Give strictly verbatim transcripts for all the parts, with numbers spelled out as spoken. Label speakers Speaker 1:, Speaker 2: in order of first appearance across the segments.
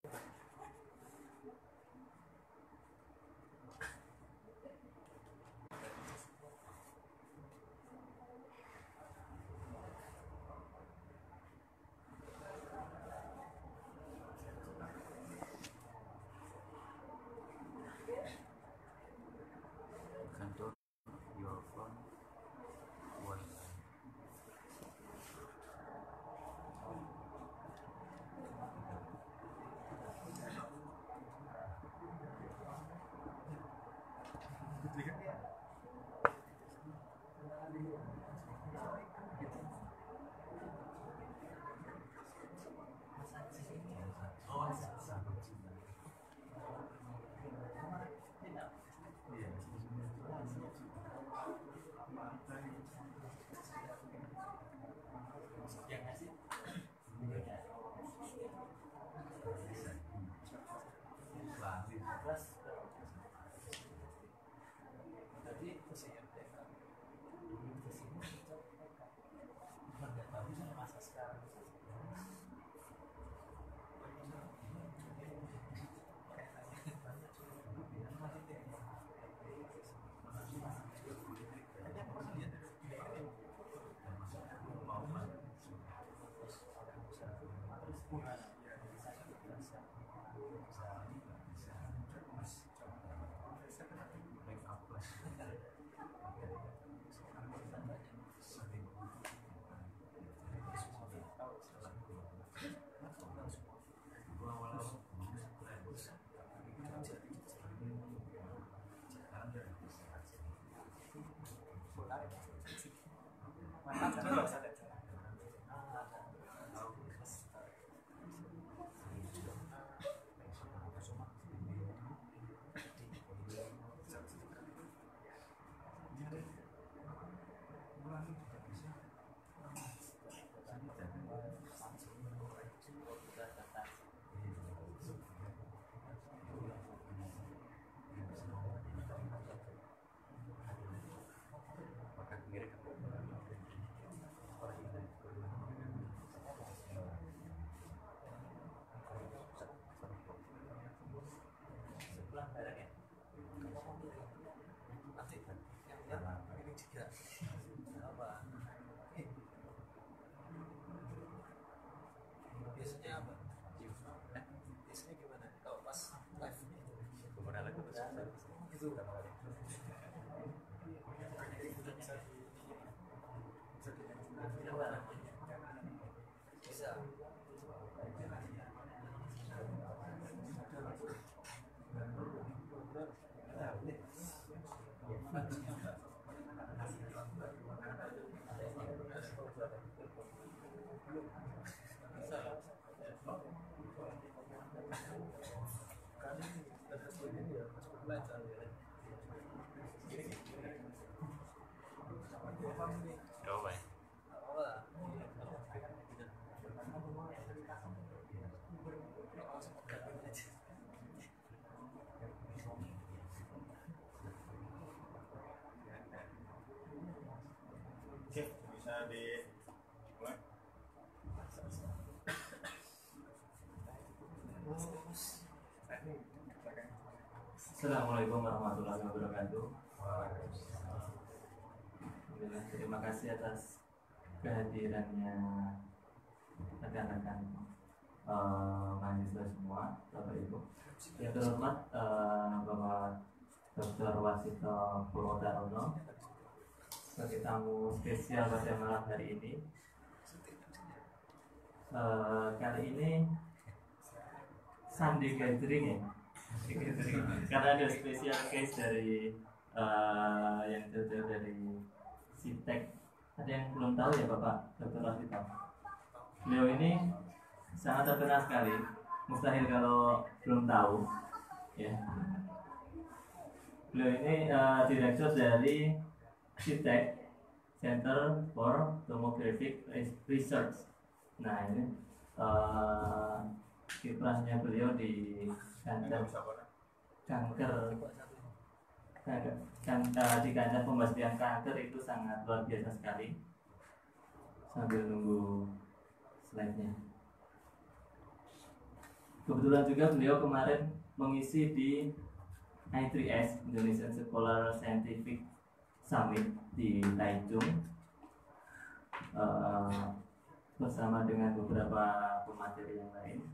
Speaker 1: Control your phone one time.
Speaker 2: Biasanya apa? Biasanya gimana? Kalau pas live itu bisa.
Speaker 1: Oh, baik.
Speaker 3: Oke, bisa dimulai.
Speaker 4: Assalamualaikum warahmatullahi wabarakatuh. Terima kasih atas kehadirannya rekan-rekan uh, mahasiswa semua, Bapak Ibu. Yang terhormat uh, Bapak Doktor Wasito Purwodarono sebagai tamu spesial pada malam hari ini. Uh, kali ini Sunday gathering ya, karena ada spesial case dari uh, yang jauh dari Sitek. Ada yang belum tahu ya Bapak Doktor Wasito? Beliau ini sangat terkenal sekali, mustahil kalau belum tahu ya. Beliau ini uh, direktur dari Sitek, Center for Tomographic Research. Nah ini uh, kiprahnya beliau di kanker kanker kanker kan, uh, di kanker pembasmian kanker itu sangat luar biasa sekali. Sambil nunggu slide-nya. Kebetulan juga beliau kemarin mengisi di I three S Indonesian Scholar Scientific Summit di Taichung uh, bersama dengan beberapa pemateri yang lain.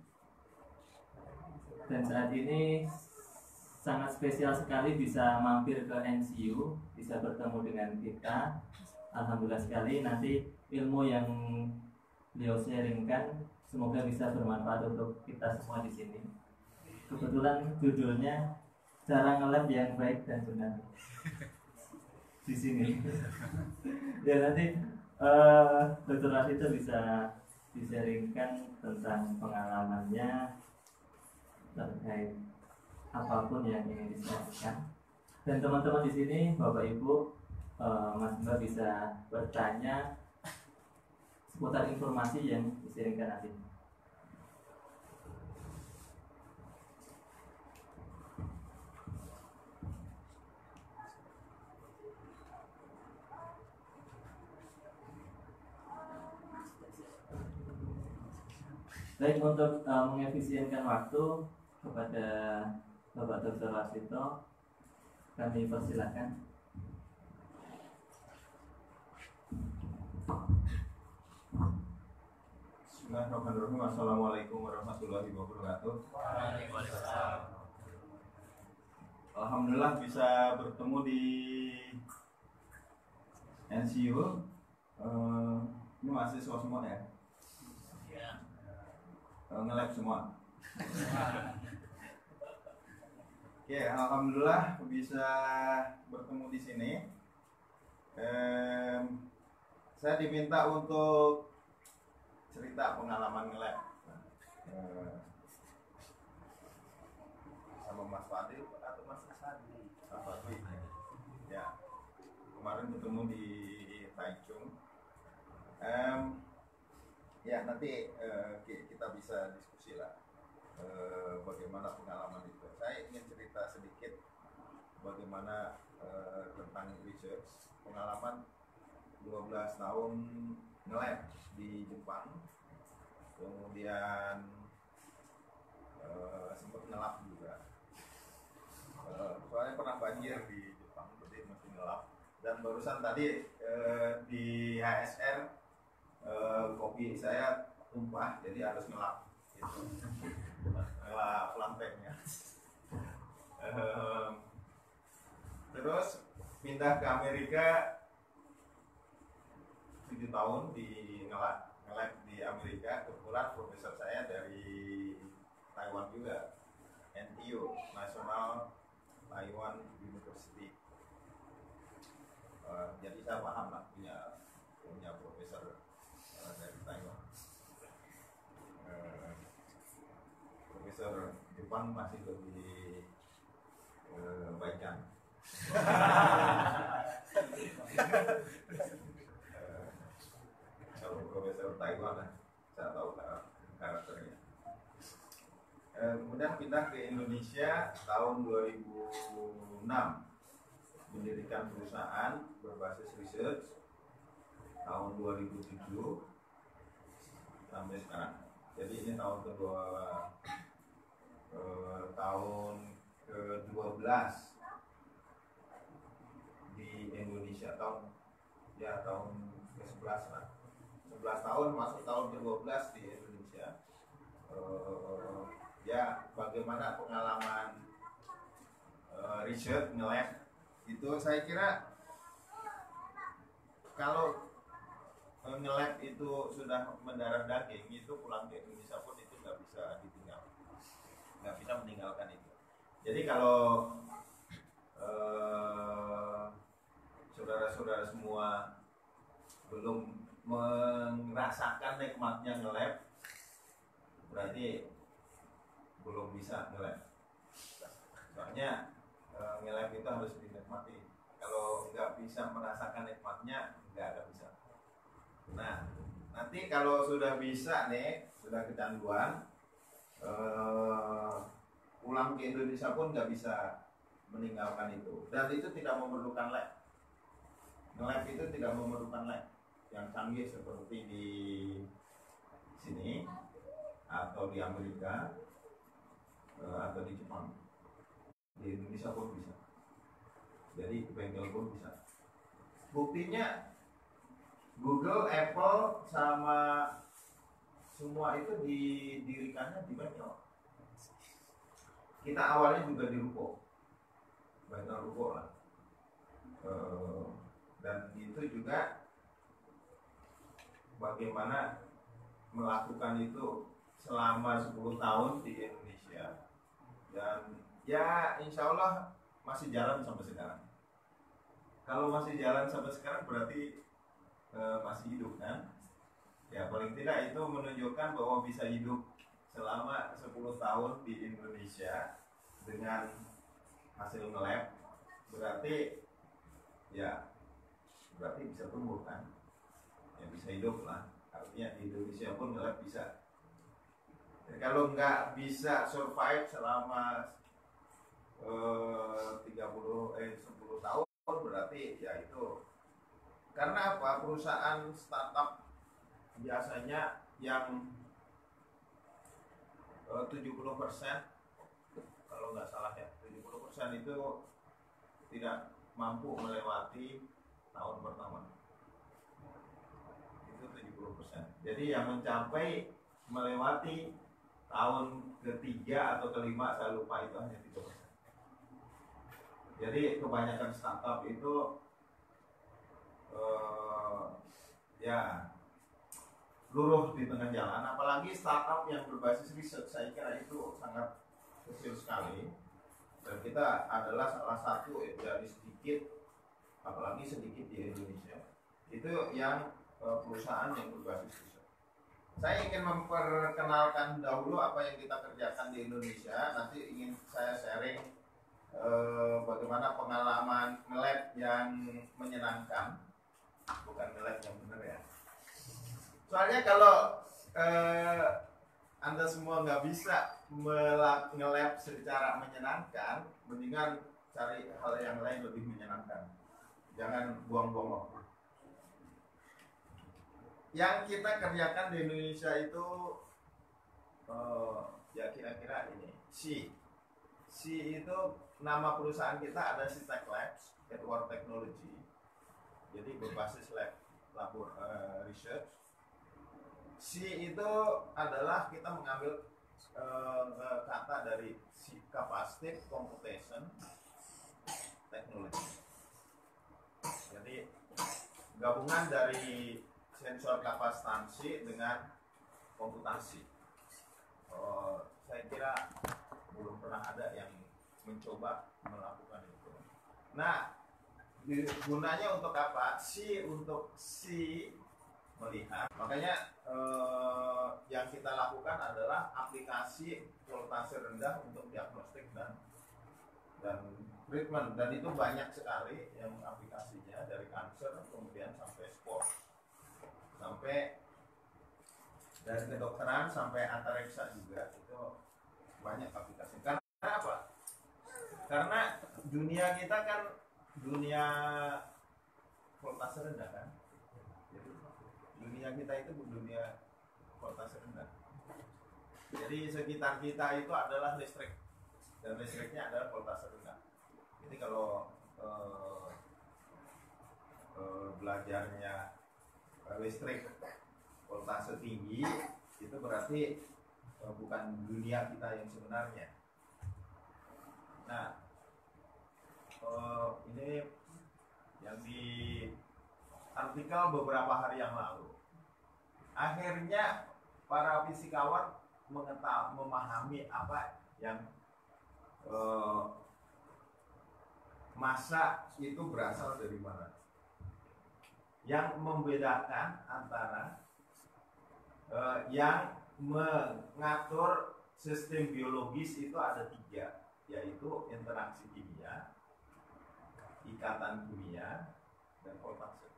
Speaker 4: Dan saat ini sangat spesial sekali bisa mampir ke N C U, bisa bertemu dengan kita. Alhamdulillah sekali, nanti ilmu yang beliau sharingkan semoga bisa bermanfaat untuk kita semua di sini. Kebetulan judulnya cara nge-lab yang baik dan benar di sini. Ya nanti uh, Dokter Rasito bisa di-sharingkan tentang pengalamannya terkait apapun yang ingin disampaikan. Dan teman-teman di sini, Bapak Ibu, uh, Mas Mbak bisa bertanya seputar informasi yang di-sharingkan nanti. Baik, untuk uh, mengefisienkan waktu kepada Bapak Dokter Rasito, kami persilakan.
Speaker 3: Bismillahirrahmanirrahim. Assalamualaikum warahmatullahi wabarakatuh.
Speaker 1: Waalaikumsalam.
Speaker 3: Alhamdulillah bisa bertemu di N C U. Uh, ini mahasiswa semua ya?
Speaker 1: Ya.
Speaker 3: Uh, nge-lab semua. Oke, alhamdulillah bisa bertemu di sini. Um, saya diminta untuk cerita pengalaman nge-lab uh, sama Mas Fadil atau Mas Sadi. Mas Fadil. Ya, kemarin ketemu di Taichung. Um, ya nanti uh, kita bisa diskusi lah uh, bagaimana pengalaman itu. Saya ingin cerita sedikit bagaimana uh, tentang research pengalaman dua belas tahun nge-lab di Jepang, kemudian uh, sempat ngelap juga. Uh, soalnya pernah banjir di Jepang, jadi mesti ngelap. Dan barusan tadi uh, di H S R uh, kopi saya tumpah, jadi harus ngelap. Gitu. Ngelap lantainya. uh, terus pindah ke Amerika tujuh tahun di ngelab ngelab di Amerika. Kebetulan profesor saya dari Taiwan juga, N T U, National Taiwan University. Uh, jadi saya paham lah punya punya profesor uh, dari Taiwan. Uh, profesor Jepang masih lebih uh, baikan. Profesor Taiwan, saya tahu karakternya. E, kemudian pindah ke Indonesia tahun dua ribu enam, mendirikan perusahaan berbasis research tahun dua ribu tujuh sampai sekarang. Jadi ini tahun kedua, e, tahun ke dua belas di Indonesia, tahun ya tahun ke sebelas lah. sebelas tahun masuk tahun ke dua belas di Indonesia. Uh, ya bagaimana pengalaman uh, research nge-lab itu, saya kira kalau uh, nge-lab itu sudah mendarah daging, itu pulang ke Indonesia pun itu nggak bisa ditinggal, nggak bisa meninggalkan itu. Jadi kalau uh, saudara-saudara semua belum merasakan nikmatnya nge-lab, berarti belum bisa nge-lab. Soalnya e, nge-lab itu harus dinikmati. Kalau nggak bisa merasakan nikmatnya, nggak akan bisa. Nah, nanti kalau sudah bisa nih, sudah kecanduan, e, pulang ke Indonesia pun nggak bisa meninggalkan itu. Dan itu tidak memerlukan lab. Nge-lab itu tidak memerlukan lab yang canggih seperti di sini atau di Amerika. di Indonesia pun bisa. Jadi ke bengkel pun bisa. Buktinya Google, Apple sama semua itu didirikannya di bengkel. Kita awalnya juga di ruko, bengkel ruko lah. E, dan itu juga bagaimana melakukan itu selama sepuluh tahun di Indonesia, dan ya insya Allah masih jalan sampai sekarang. Kalau masih jalan sampai sekarang berarti e, masih hidup kan? Ya paling tidak itu menunjukkan bahwa bisa hidup selama sepuluh tahun di Indonesia dengan hasil nge-lab, berarti ya berarti bisa tumbuh kan, ya bisa hidup lah. Artinya di Indonesia pun nge-lab bisa. Jadi kalau nggak bisa survive selama eh, tiga puluh eh sepuluh tahun, berarti ya itu karena apa? Perusahaan startup biasanya yang eh, tujuh puluh persen, kalau nggak salah ya, tujuh puluh persen itu tidak mampu melewati tahun pertama. Itu tujuh puluh persen. Jadi yang mencapai melewati tahun ketiga atau kelima, saya lupa, itu hanya tiga persen. Jadi kebanyakan startup itu uh, ya luruh di tengah jalan. Apalagi startup yang berbasis riset, saya kira itu sangat kecil sekali. Dan kita adalah salah satu dari sedikit, apalagi sedikit di Indonesia, itu yang uh, perusahaan yang berbasis riset. Saya ingin memperkenalkan dahulu apa yang kita kerjakan di Indonesia. Nanti ingin saya sharing uh, bagaimana pengalaman nge-lab yang menyenangkan, bukan nge-lab yang benar ya. Soalnya kalau uh, Anda semua nggak bisa nge-lab secara menyenangkan, mendingan cari hal yang lain lebih menyenangkan. Jangan buang-buang waktu. Yang kita kerjakan di Indonesia itu uh, ya kira-kira ini. C. C itu nama perusahaan kita ada Citec Labs, Edward Technology. Jadi berbasis lab, labor uh, research. C itu adalah kita mengambil uh, kata dari C, Capacitive Computation Technology. Jadi gabungan dari sensor kapasitansi dengan komputasi. Uh, saya kira belum pernah ada yang mencoba melakukan itu. Nah, gunanya untuk apa? C untuk C melihat. Makanya eh, yang kita lakukan adalah aplikasi voltase rendah untuk diagnostik dan dan treatment, dan itu banyak sekali yang aplikasinya, dari kanker kemudian sampai sport, sampai dari kedokteran sampai antariksa juga, itu banyak aplikasi. Karena apa? Karena dunia kita kan dunia voltase rendah kan. Dunia kita itu dunia voltase rendah. Jadi sekitar kita itu adalah listrik, dan listriknya adalah voltase rendah. Jadi kalau eh, eh, belajarnya listrik voltase tinggi, itu berarti eh, bukan dunia kita yang sebenarnya. Nah, eh, ini yang di artikel beberapa hari yang lalu. Akhirnya para fisikawan mengetahui, memahami apa yang eh, massa itu berasal dari mana. Yang membedakan antara eh, yang mengatur sistem biologis itu ada tiga, yaitu interaksi kimia, ikatan kimia, dan voltase.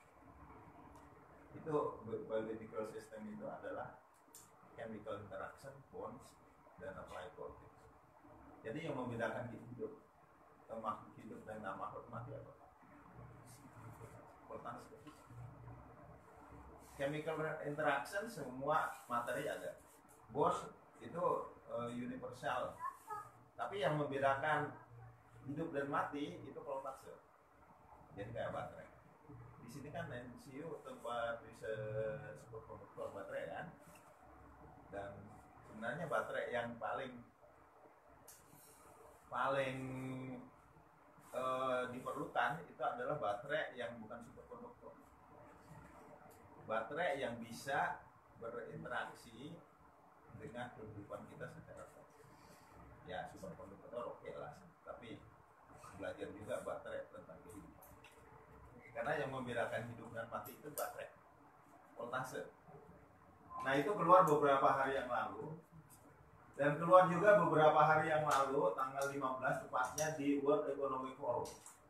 Speaker 3: Itu biological system itu adalah chemical interaction, bonds, dan applied voltage. Jadi yang membedakan hidup, makhluk hidup dan makhluk mati apa? Voltase. Chemical interaction semua materi ada. Bonds itu uh, universal. Tapi yang membedakan hidup dan mati itu voltase. Jadi kayak baterai. Di sini kan N C U tempat riset superkonduktor baterai kan. Dan sebenarnya baterai yang paling paling eh, diperlukan itu adalah baterai yang bukan superkonduktor. Baterai yang bisa berinteraksi dengan kehidupan kita secara langsung. Ya superkonduktor oke lah, tapi belajar juga baterai tentang kehidupan. Karena yang membedakan hidup dan mati itu baterai, voltase. Nah itu keluar beberapa hari yang lalu, dan keluar juga beberapa hari yang lalu tanggal lima belas tepatnya di World Economic Forum.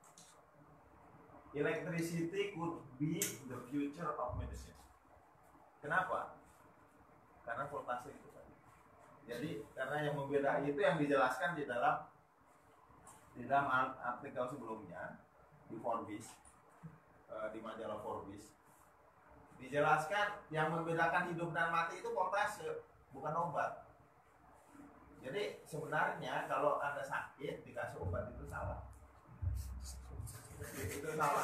Speaker 3: Electricity could be the future of medicine. Kenapa? Karena voltase itu tadi. Jadi karena yang membeda itu yang dijelaskan di dalam di dalam artikel sebelumnya di Forbes, di majalah Forbes, dijelaskan yang membedakan hidup dan mati itu voltase, bukan obat. Jadi sebenarnya kalau Anda sakit dikasih obat itu salah. Itu salah.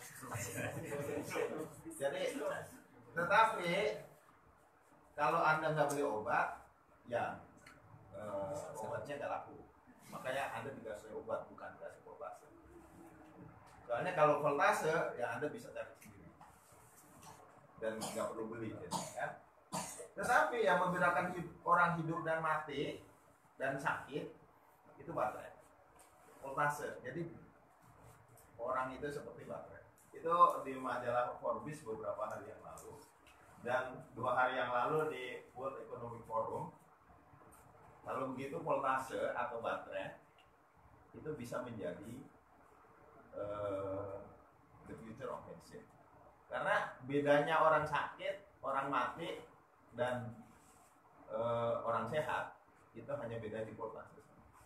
Speaker 3: Jadi tetapi kalau Anda nggak beli obat, ya eh, obatnya nggak laku. Makanya Anda dikasih obat, bukan dikasih voltase. Soalnya kalau voltase, ya Anda bisa cari sendiri dan nggak perlu beli, jadi, kan? Tetapi yang membedakan hidup, orang hidup dan mati dan sakit itu baterai, voltase. Jadi orang itu seperti baterai. Itu di majalah Forbes beberapa hari yang lalu, dan dua hari yang lalu di World Economic Forum. Kalau begitu voltase atau baterai itu bisa menjadi uh, the future of medicine. Karena bedanya orang sakit, orang mati, dan uh, orang sehat itu hanya beda di voltase.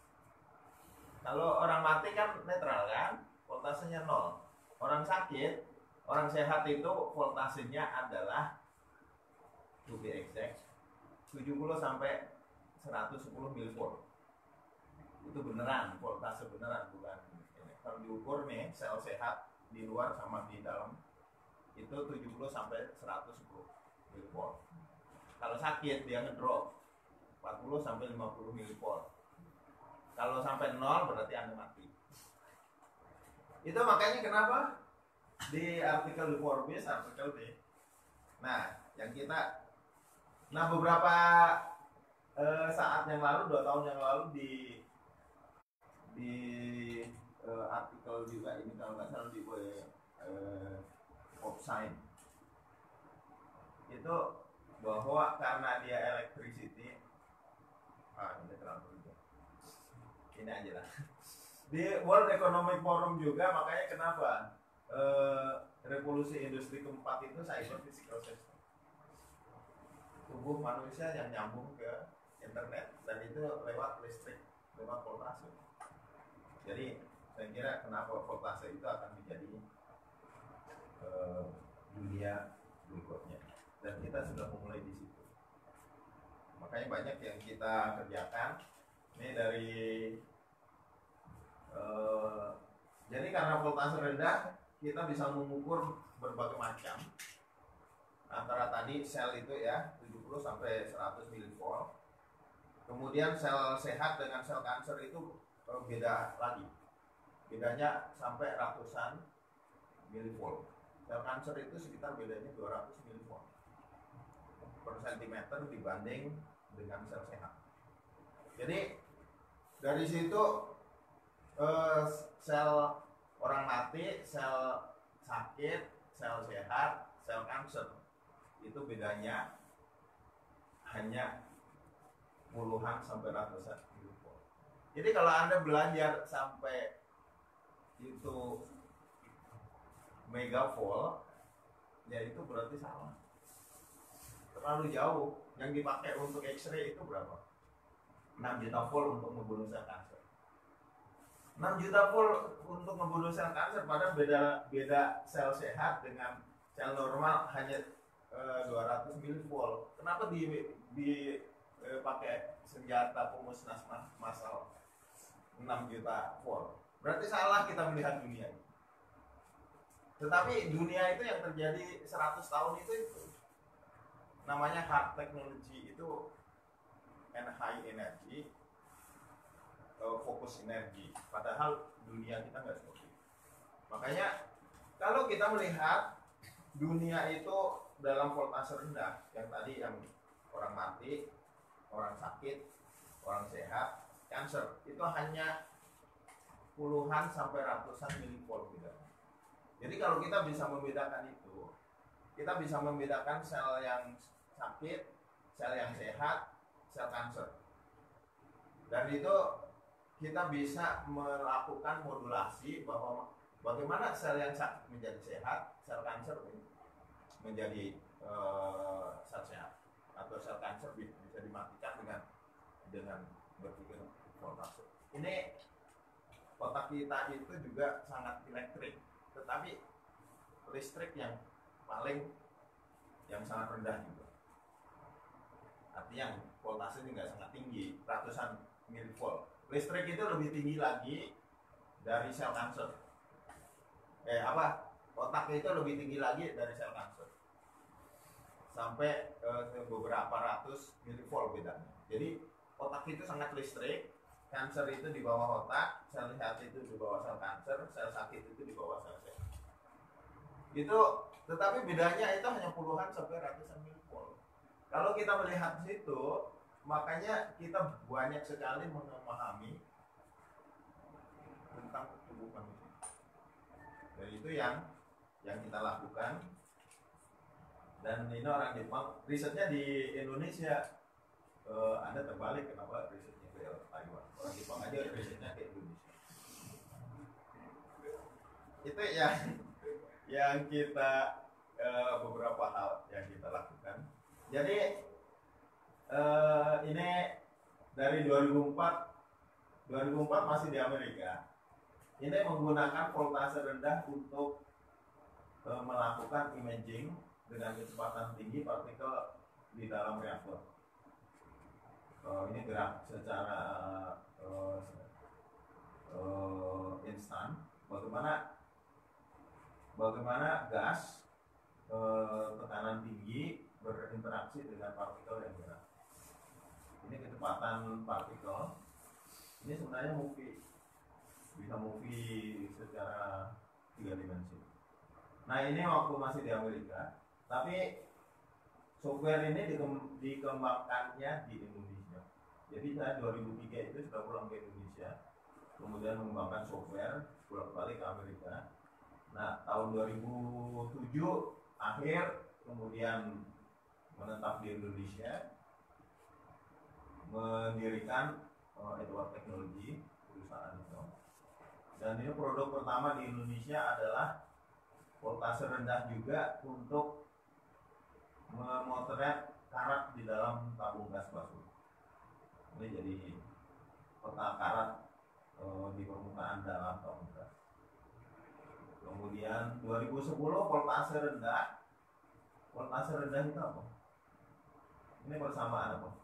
Speaker 3: Kalau orang mati kan netral kan, voltasenya nol. Orang sakit, orang sehat itu voltasenya adalah, to be exact, tujuh puluh sampai seratus sepuluh milivolt. Itu beneran, voltase beneran, bukan ini. Kalau diukur nih sel sehat di luar sama di dalam itu tujuh puluh sampai seratus sepuluh milivolt. Kalau sakit dia ngedrop empat puluh sampai lima puluh milivolt. Kalau sampai nol berarti Anda mati. Itu makanya kenapa di artikel di Forbes, artikel di nah, yang kita nah beberapa Uh, saat yang lalu, dua tahun yang lalu di di uh, artikel juga ini kalau nggak salah di uh, Opsine itu bahwa karena dia electricity, ah ini terlalu ini aja lah. Di World Economic Forum juga makanya kenapa uh, revolusi industri keempat itu cyber physical system, tubuh manusia yang nyambung ke internet, dan itu lewat listrik, lewat voltase. Jadi saya kira kenapa voltase itu akan menjadi uh, dunia berikutnya, dan kita sudah memulai di situ. Makanya banyak yang kita kerjakan. Ini dari uh, jadi karena voltase rendah, kita bisa mengukur berbagai macam. Antara tadi sel itu ya tujuh puluh sampai seratus milivolt. Kemudian sel sehat dengan sel kanker itu beda lagi. Bedanya sampai ratusan milivolt. Sel kanker itu sekitar bedanya dua ratus milivolt per sentimeter dibanding dengan sel sehat. Jadi dari situ eh, sel orang mati, sel sakit, sel sehat, sel kanker itu bedanya hanya puluhan sampai ratusan milivolt. Jadi kalau Anda belajar sampai itu megavolt, ya itu berarti salah. Terlalu jauh. Yang dipakai untuk X-ray itu berapa? enam juta volt untuk membunuh sel kanker. enam juta volt untuk membunuh sel kanker, padahal beda beda sel sehat dengan sel normal hanya e, dua ratus milivolt. Kenapa di di pakai senjata pemusnah massal enam juta volt? Berarti salah kita melihat dunia ini. Tetapi dunia itu yang terjadi seratus tahun itu, itu namanya hard technology, itu and high energy, uh, fokus energi. Padahal dunia kita nggak seperti itu. Makanya kalau kita melihat dunia itu dalam voltase rendah, yang tadi yang orang mati, orang sakit, orang sehat, cancer, itu hanya puluhan sampai ratusan milivolt bedanya. Jadi kalau kita bisa membedakan itu, kita bisa membedakan sel yang sakit, sel yang sehat, sel kanker. Dan itu kita bisa melakukan modulasi bahwa bagaimana sel yang sakit menjadi sehat, sel kanker menjadi uh, sel sehat, atau sel kanker bisa dimatikan dengan dengan berpikir voltase. Ini otak kita itu juga sangat elektrik, tetapi listrik yang paling yang sangat rendah juga. Artinya voltase juga sangat tinggi, ratusan milivolt. Listrik itu lebih tinggi lagi dari sel kanker. Eh apa? Otak itu lebih tinggi lagi dari sel kanker. Sampai eh, beberapa ratus milivolt bedanya. Jadi otak itu sangat listrik, kanker itu di bawah otak, sel sehat itu di bawah sel kanker, sel sakit itu di bawah sel sehat. Itu, tetapi bedanya itu hanya puluhan sampai ratusan milivolt. Kalau kita melihat situ, makanya kita banyak sekali memahami tentang tubuh manusia. Dan itu yang yang kita lakukan. Dan ini orang Jepang, risetnya di Indonesia. Uh, anda terbalik, kenapa risetnya ke Taiwan? Orang Jepang aja risetnya ke Indonesia. Itu yang yang kita uh, beberapa hal yang kita lakukan. Jadi uh, ini dari dua ribu empat masih di Amerika. Ini menggunakan voltase rendah untuk uh, melakukan imaging dengan kecepatan tinggi partikel di dalam reaktor. Uh, ini gerak secara uh, uh, instan. Bagaimana bagaimana gas uh, tekanan tinggi berinteraksi dengan partikel yang gerak. Ini kecepatan partikel. Ini sebenarnya movie, bisa movie secara tiga dimensi. Nah ini waktu masih di Amerika, tapi software ini dikem- dikembangkannya di Indonesia. Jadi saya dua ribu tiga itu sudah pulang ke Indonesia, kemudian mengembangkan software, pulang balik ke Amerika. Nah tahun dua ribu tujuh akhir kemudian menetap di Indonesia, mendirikan uh, Edward Technology, perusahaan itu. Dan ini produk pertama di Indonesia adalah voltase rendah juga untuk memotret karat di dalam tabung gas batu. Ini jadi peta karat uh, di permukaan dalam tabung gas. Kemudian dua ribu sepuluh voltase rendah. Voltase rendah itu apa? Ini persamaan apa?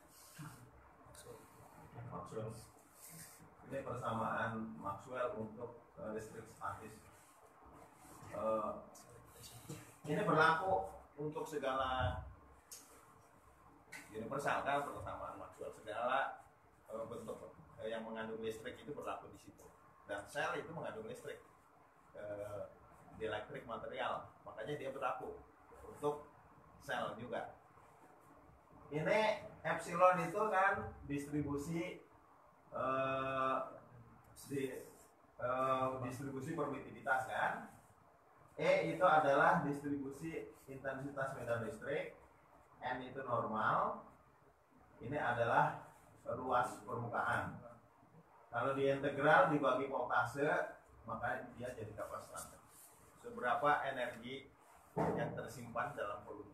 Speaker 3: Maxwell. Ini persamaan Maxwell untuk uh, listrik statis. Uh, ini berlaku untuk segala universal kan, persamaan Maxwell, segala uh, bentuk uh, yang mengandung listrik itu berlaku di situ. Dan sel itu mengandung listrik, uh, dielektrik material, makanya dia berlaku untuk sel juga. Ini epsilon itu kan distribusi uh, di, uh, distribusi permitivitas kan. E itu adalah distribusi intensitas medan listrik. N itu normal. Ini adalah ruas permukaan. Kalau diintegral dibagi voltase, maka dia jadi kapasitas. Seberapa energi yang tersimpan dalam volume.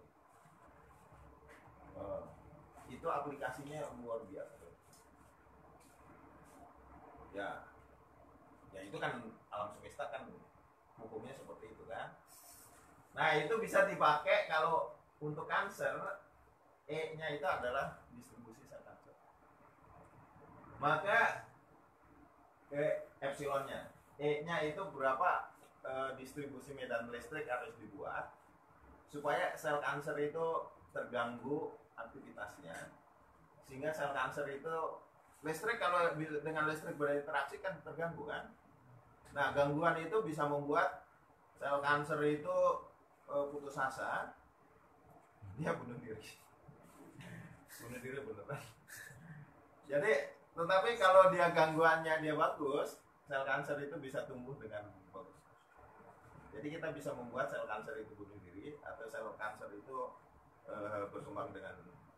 Speaker 3: Uh, itu aplikasinya luar biasa. Ya, ya itu kan alam semesta kan hukumnya seperti itu kan. Nah itu bisa dipakai kalau untuk kanker, E-nya itu adalah distribusi sel kanker. Maka eh, epsilonnya. E-nya itu berapa eh, distribusi medan listrik harus dibuat supaya sel kanker itu terganggu aktivitasnya, sehingga sel kanker itu listrik, kalau dengan listrik berinteraksi kan terganggu kan. Nah, gangguan itu bisa membuat sel kanker itu uh, putus asa, dia bunuh diri. Bunuh diri beneran. Jadi, tetapi kalau dia gangguannya dia bagus, sel kanker itu bisa tumbuh dengan bagus. Jadi kita bisa membuat sel kanker itu bunuh diri atau sel kanker itu uh, berkembang dengan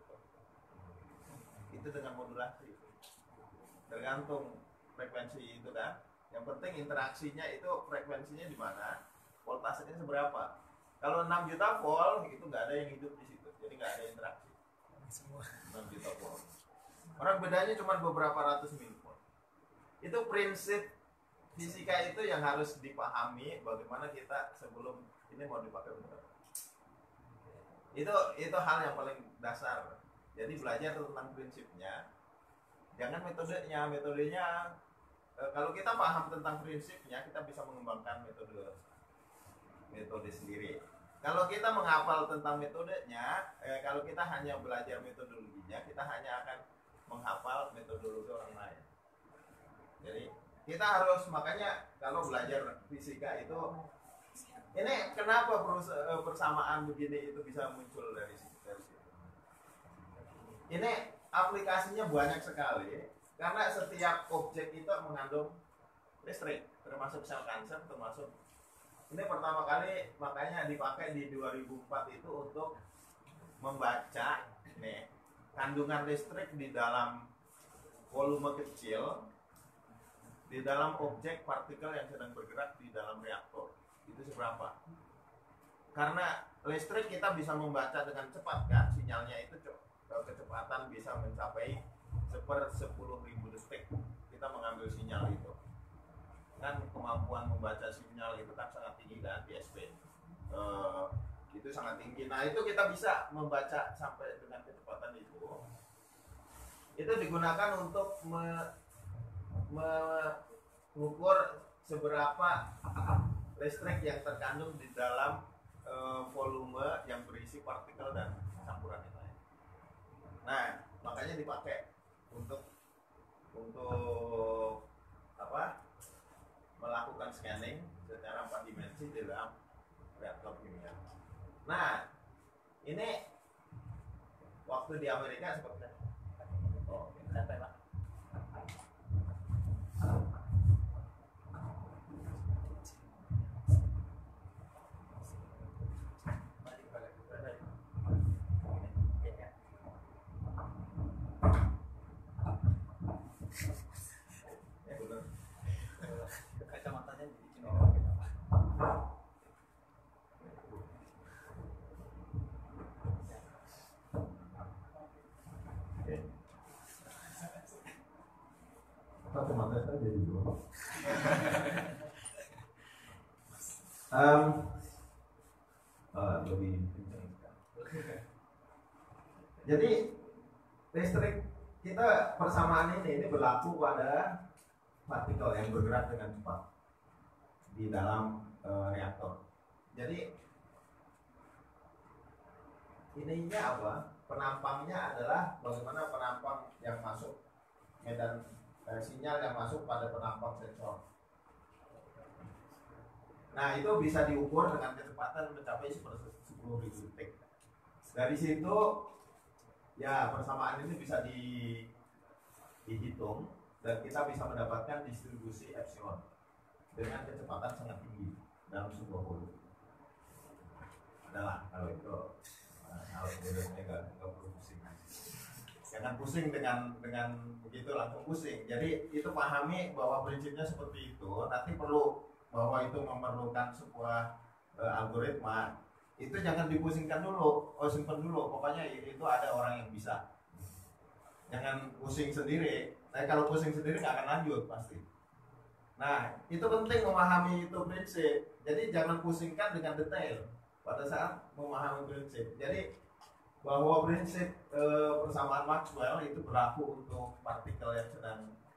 Speaker 3: itu dengan modulasi. Tergantung frekuensi itu kan. Yang penting interaksinya itu frekuensinya di mana, voltasenya seberapa. Kalau enam juta volt itu nggak ada yang hidup di situ, jadi nggak ada interaksi.
Speaker 2: Semua.
Speaker 3: enam juta volt. Orang bedanya cuma beberapa ratus milivolt. Itu prinsip fisika itu yang harus dipahami bagaimana kita sebelum ini mau dipakai benar. Itu itu hal yang paling dasar. Jadi belajar tentang prinsipnya, jangan metodenya. Metodenya e, kalau kita paham tentang prinsipnya, kita bisa mengembangkan metode metode sendiri. Kalau kita menghafal tentang metodenya, e, kalau kita hanya belajar metodologinya, kita hanya akan menghafal metodologi orang lain. Jadi kita harus, makanya kalau belajar fisika itu, ini kenapa persamaan begini itu bisa muncul dari situ. Ini aplikasinya banyak sekali, karena setiap objek itu mengandung listrik, termasuk sel kanker, termasuk ini pertama kali makanya dipakai di dua ribu empat itu untuk membaca nih kandungan listrik di dalam volume kecil, di dalam objek partikel yang sedang bergerak di dalam reaktor. Itu seberapa? Karena listrik kita bisa membaca dengan cepat kan, sinyalnya itu kecepatan bisa mencapai seper sepuluh ribu detik. Kita mengambil sinyal itu kan, kemampuan membaca sinyal itu kan sangat tinggi kan, D S P uh, itu sangat tinggi. Nah itu kita bisa membaca sampai dengan kecepatan itu. Itu digunakan untuk me, mengukur seberapa listrik yang terkandung di dalam uh, volume yang berisi partikel dan campuran yang lain. Nah makanya dipakai untuk untuk apa? Melakukan scanning secara empat dimensi di dalam reaktor kimia. Nah, ini waktu di Amerika seperti apa? Oh, sampai Pak.
Speaker 2: Kacamatanya dibikin
Speaker 3: Kacamata saya jadi dua. um, uh, lebih jadi listrik kita persamaan ini ini berlaku pada partikel yang bergerak dengan cepat di dalam uh, reaktor. Jadi ininya apa? Penampangnya adalah bagaimana penampang yang masuk medan eh, sinyal yang masuk pada penampang sensor. Nah itu bisa diukur dengan kecepatan mencapai sepuluh ribu detik. Dari situ ya persamaan ini bisa di, dihitung dan kita bisa mendapatkan distribusi epsilon dengan kecepatan sangat tinggi dalam sebuah volume. Adalah kalau itu kalau bodohnya nggak nggak perlu pusing. Jangan pusing dengan dengan begitu langsung pusing. Jadi itu pahami bahwa prinsipnya seperti itu. Nanti perlu bahwa itu memerlukan sebuah e, algoritma. Itu jangan dipusingkan dulu. Oh simpan dulu. Pokoknya itu ada orang yang bisa. Jangan pusing sendiri. Nah kalau pusing sendiri nggak akan lanjut pasti. Nah itu penting memahami itu prinsip. Jadi jangan pusingkan dengan detail pada saat memahami prinsip. Jadi bahwa prinsip e, persamaan Maxwell itu berlaku untuk partikel yang sedang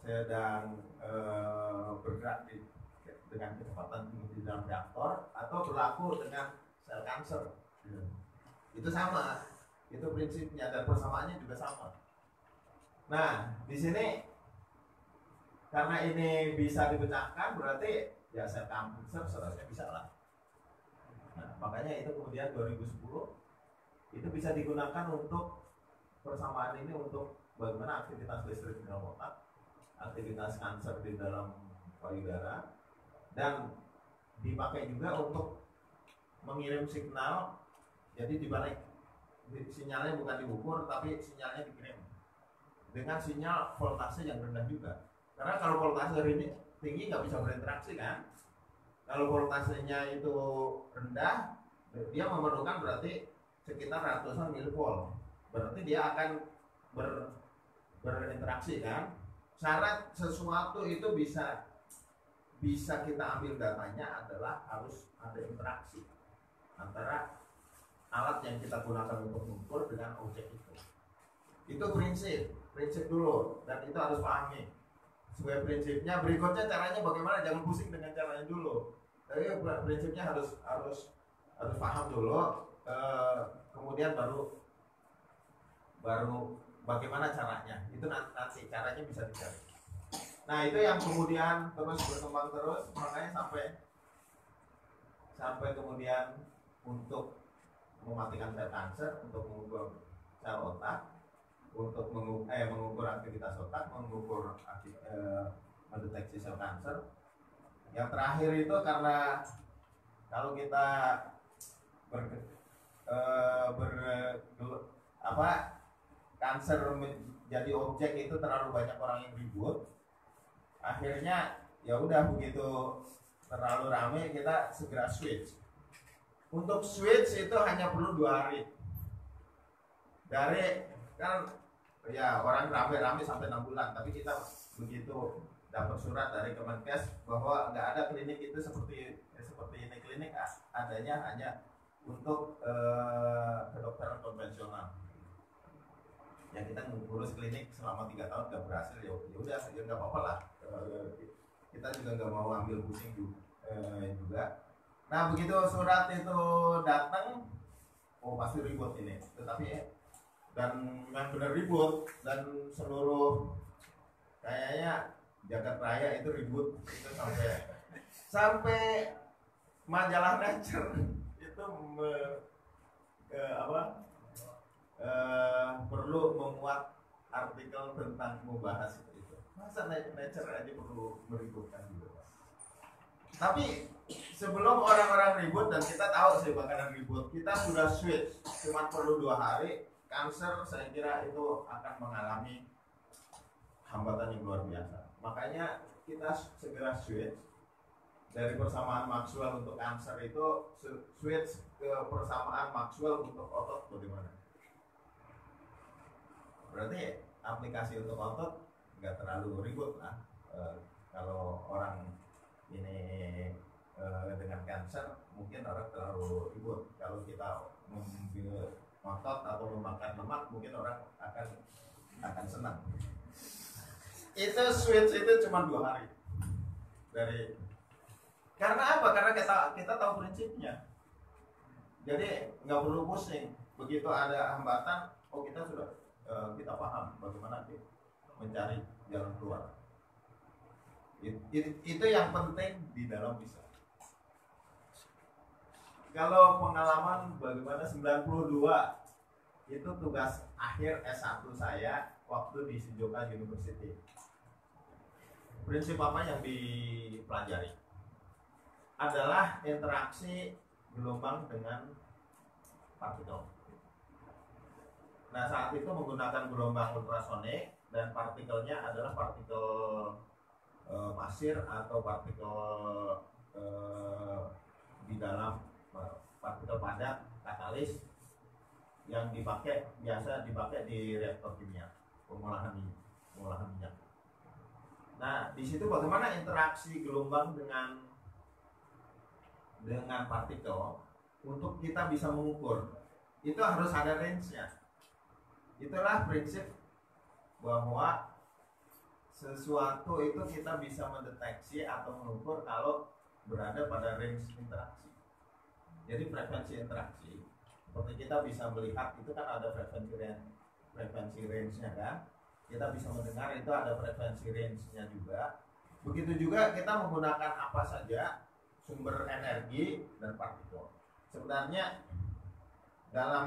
Speaker 3: sedang eh, bergerak di, dengan kecepatan tinggi di dalam reaktor atau berlaku dengan sel kanker. Itu sama, itu prinsipnya dan persamaannya juga sama. Nah, di sini karena ini bisa dipecahkan berarti ya sel kanker seharusnya bisa lah. Nah, makanya itu kemudian dua ribu sepuluh itu bisa digunakan untuk persamaan ini untuk bagaimana aktivitas listrik di dalam otak, aktivitas kanker di dalam payudara, dan dipakai juga untuk mengirim signal. Jadi dibalik, sinyalnya bukan diukur tapi sinyalnya dikirim dengan sinyal voltase yang rendah juga. Karena kalau voltase ini tinggi nggak bisa berinteraksi kan. Kalau voltasenya itu rendah, dia memerlukan berarti sekitar ratusan milivolt. Berarti dia akan ber, berinteraksi kan. Syarat sesuatu itu bisa bisa kita ambil datanya adalah harus ada interaksi antara alat yang kita gunakan untuk mengukur dengan objek itu. Itu prinsip, prinsip dulu, dan itu harus pahami. Sebagai prinsipnya, berikutnya caranya bagaimana, jangan pusing dengan caranya dulu. Tapi prinsipnya harus harus harus paham dulu, eh, kemudian baru baru bagaimana caranya. Itu nanti caranya bisa dicari. Nah itu yang kemudian terus berkembang terus, makanya sampai sampai kemudian untuk mematikan sel kanker, untuk mengukur sel otak, untuk mengukur, eh, mengukur aktivitas otak, mengukur aktif, eh, mendeteksi sel kanker. Yang terakhir itu karena kalau kita ber, eh, ber apa kanker menjadi objek itu terlalu banyak orang yang ribut, akhirnya ya udah begitu terlalu ramai kita segera switch. Untuk switch itu hanya perlu dua hari. Dari kan ya orang rame-rame sampai enam bulan, tapi kita begitu dapat surat dari Kemenkes bahwa nggak ada klinik itu seperti eh, seperti ini klinik adanya hanya untuk eh, kedokteran konvensional. Ya kita ngurus klinik selama tiga tahun nggak berhasil, ya udah ya nggak apa-apa lah. Eh, kita juga nggak mau ambil pusing juga. Eh, juga. Nah begitu surat itu datang, oh pasti ribut ini. Tetapi dan yang benar ribut, dan seluruh kayaknya jagat raya itu ribut itu sampai sampai majalah Nature itu me, ke, apa eh, perlu memuat artikel tentang membahas itu. Masa Nature aja perlu meributkan juga. Tapi sebelum orang-orang ribut, dan kita tahu sih bakalan ribut, kita sudah switch, cuma perlu dua hari, kanker saya kira itu akan mengalami hambatan yang luar biasa. Makanya kita segera switch dari persamaan Maxwell untuk kanker itu switch ke persamaan Maxwell untuk otot bagaimana? Berarti aplikasi untuk otot nggak terlalu ribut lah. E, kalau orang ini e, dengan kanker mungkin orang terlalu ribut. Kalau kita mengambil otot atau memakan lemak mungkin orang akan akan senang. Itu switch itu cuma dua hari dari karena apa? Karena kita kita tahu prinsipnya. Jadi nggak perlu pusing. Begitu ada hambatan, oh kita sudah e, kita paham bagaimana kita mencari jalan keluar. It, it, itu yang penting di dalam bisa. Kalau pengalaman bagaimana sembilan puluh dua itu tugas akhir S satu saya waktu di Shizuoka University. Prinsip apa yang dipelajari? Adalah interaksi gelombang dengan partikel. Nah saat itu menggunakan gelombang ultrasonik dan partikelnya adalah partikel e, pasir atau partikel e, di dalam e, partikel padat katalis yang dipakai biasa dipakai di reaktor kimia pengolahan minyak, pengolahan minyak. Nah di situ bagaimana interaksi gelombang dengan dengan partikel untuk kita bisa mengukur itu harus ada range-nya. Itulah prinsip bahwa sesuatu itu kita bisa mendeteksi atau mengukur kalau berada pada range interaksi. Jadi frekuensi interaksi, seperti kita bisa melihat itu kan ada frekuensi range, frekuensi range-nya kan. Kita bisa mendengar itu ada frekuensi range-nya juga. Begitu juga kita menggunakan apa saja sumber energi dan partikel. Sebenarnya dalam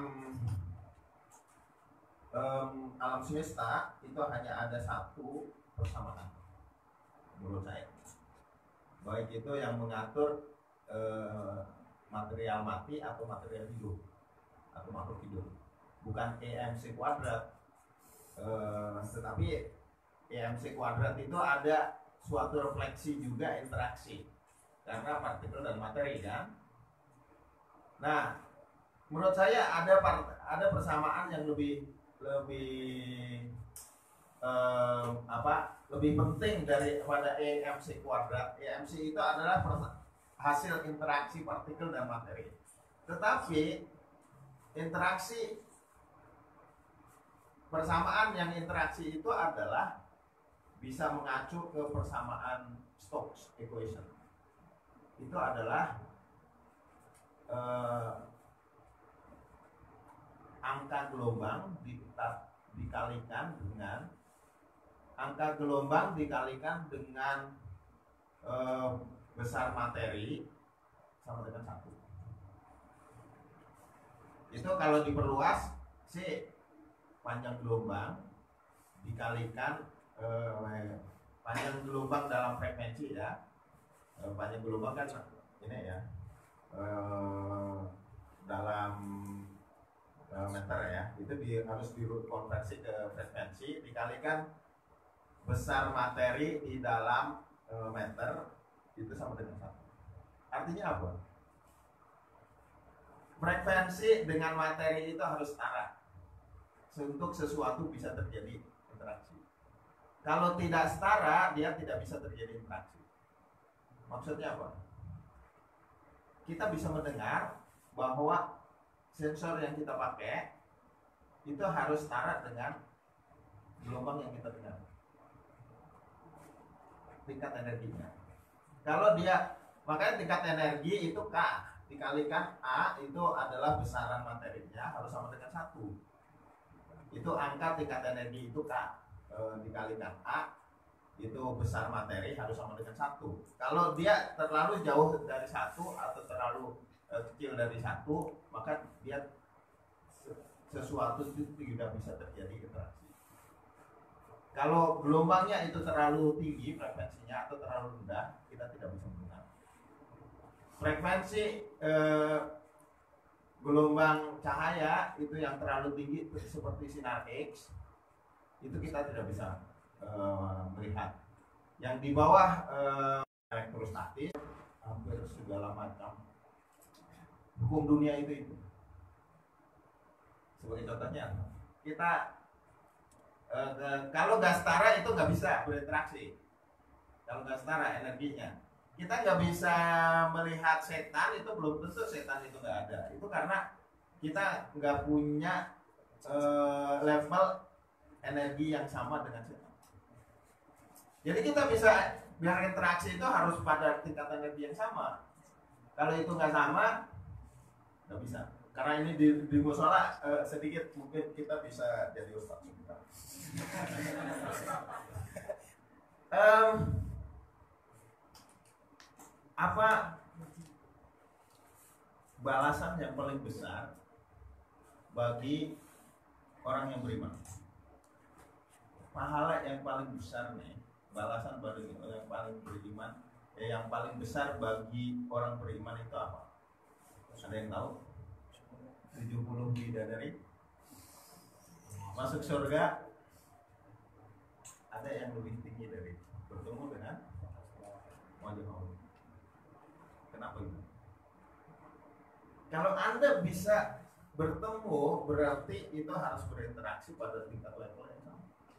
Speaker 3: um, alam semesta itu hanya ada satu persamaan menurut saya, baik itu yang mengatur uh, material mati atau material hidup atau makhluk hidup, bukan E M C kuadrat, uh, tetapi E M C kuadrat itu ada suatu refleksi juga interaksi karena partikel dan materi kan. Nah, menurut saya ada ada persamaan yang lebih lebih um, apa lebih penting daripada E M C kuadrat. E M C itu adalah hasil interaksi partikel dan materi. Tetapi interaksi persamaan yang interaksi itu adalah bisa mengacu ke persamaan Stokes equation. Itu adalah uh, angka gelombang dikalikan dengan angka gelombang dikalikan dengan uh, besar materi sama dengan satu. Itu kalau diperluas si panjang gelombang dikalikan eh, panjang gelombang dalam frekuensi ya, eh, panjang gelombang kan ini ya eh, dalam eh, meter ya, itu di, harus dikonversi ke frekuensi dikalikan besar materi di dalam eh, meter, itu sama dengan satu. Artinya apa? Frekuensi dengan materi itu harus setara untuk sesuatu bisa terjadi interaksi. Kalau tidak setara, dia tidak bisa terjadi interaksi. Maksudnya apa? Kita bisa mendengar bahwa sensor yang kita pakai itu harus setara dengan gelombang yang kita dengar, tingkat energinya. Kalau dia, makanya tingkat energi itu K dikalikan A, itu adalah besaran materinya harus sama dengan satu. Itu angka tingkat energi itu K e, dikalikan A, itu besar materi harus sama dengan satu. Kalau dia terlalu jauh dari satu atau terlalu e, kecil dari satu, maka dia sesuatu itu tidak bisa terjadi interaksi. Kalau gelombangnya itu terlalu tinggi frekuensinya atau terlalu rendah, kita tidak bisa mendengar. Frekuensi eh, gelombang cahaya itu yang terlalu tinggi seperti sinar X, itu kita tidak bisa eh, melihat. Yang di bawah eh, elektrostatis, hampir segala macam hukum dunia itu itu. Sebagai contohnya, kita eh, kalau gas setara itu nggak bisa berinteraksi. Kalau gas setara energinya, kita nggak bisa melihat setan, itu belum tentu setan itu nggak ada. Itu karena kita nggak punya uh, level energi yang sama dengan setan. Jadi kita bisa biar interaksi itu harus pada tingkat energi yang sama. Kalau itu nggak sama, nggak bisa. Karena ini di, di musola uh, sedikit mungkin kita bisa jadi ustaz sebentar. um, Apa balasan yang paling besar bagi orang yang beriman? Pahala yang paling besar nih, balasan bagi orang yang paling beriman, eh, yang paling besar bagi orang beriman itu apa? Ada yang tahu? tujuh puluh bidadari masuk surga. Ada yang lebih tinggi dari bertemu dengan wajah Allah. Kenapa itu? Kalau Anda bisa bertemu, berarti itu harus berinteraksi pada tingkat level yang sama.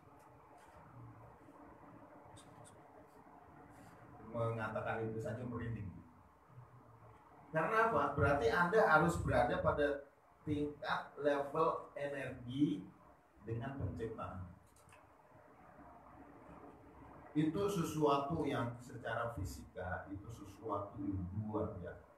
Speaker 3: Mengatakan itu saja merinding. Karena apa? Berarti Anda harus berada pada tingkat level energi dengan penciptaan. itu sesuatu yang secara fisika itu sesuatu yang luar biasa.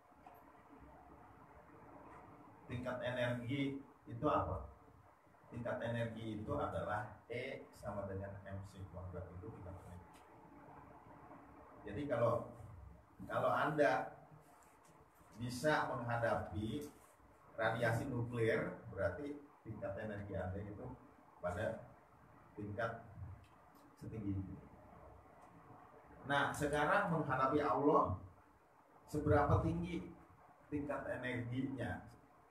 Speaker 3: Tingkat energi itu apa? Tingkat energi itu adalah E sama dengan mc kuadrat, itu tingkat energi. Jadi kalau kalau Anda bisa menghadapi radiasi nuklir, berarti tingkat energi Anda itu pada tingkat setinggi itu. Nah, sekarang menghadapi Allah, seberapa tinggi tingkat energinya?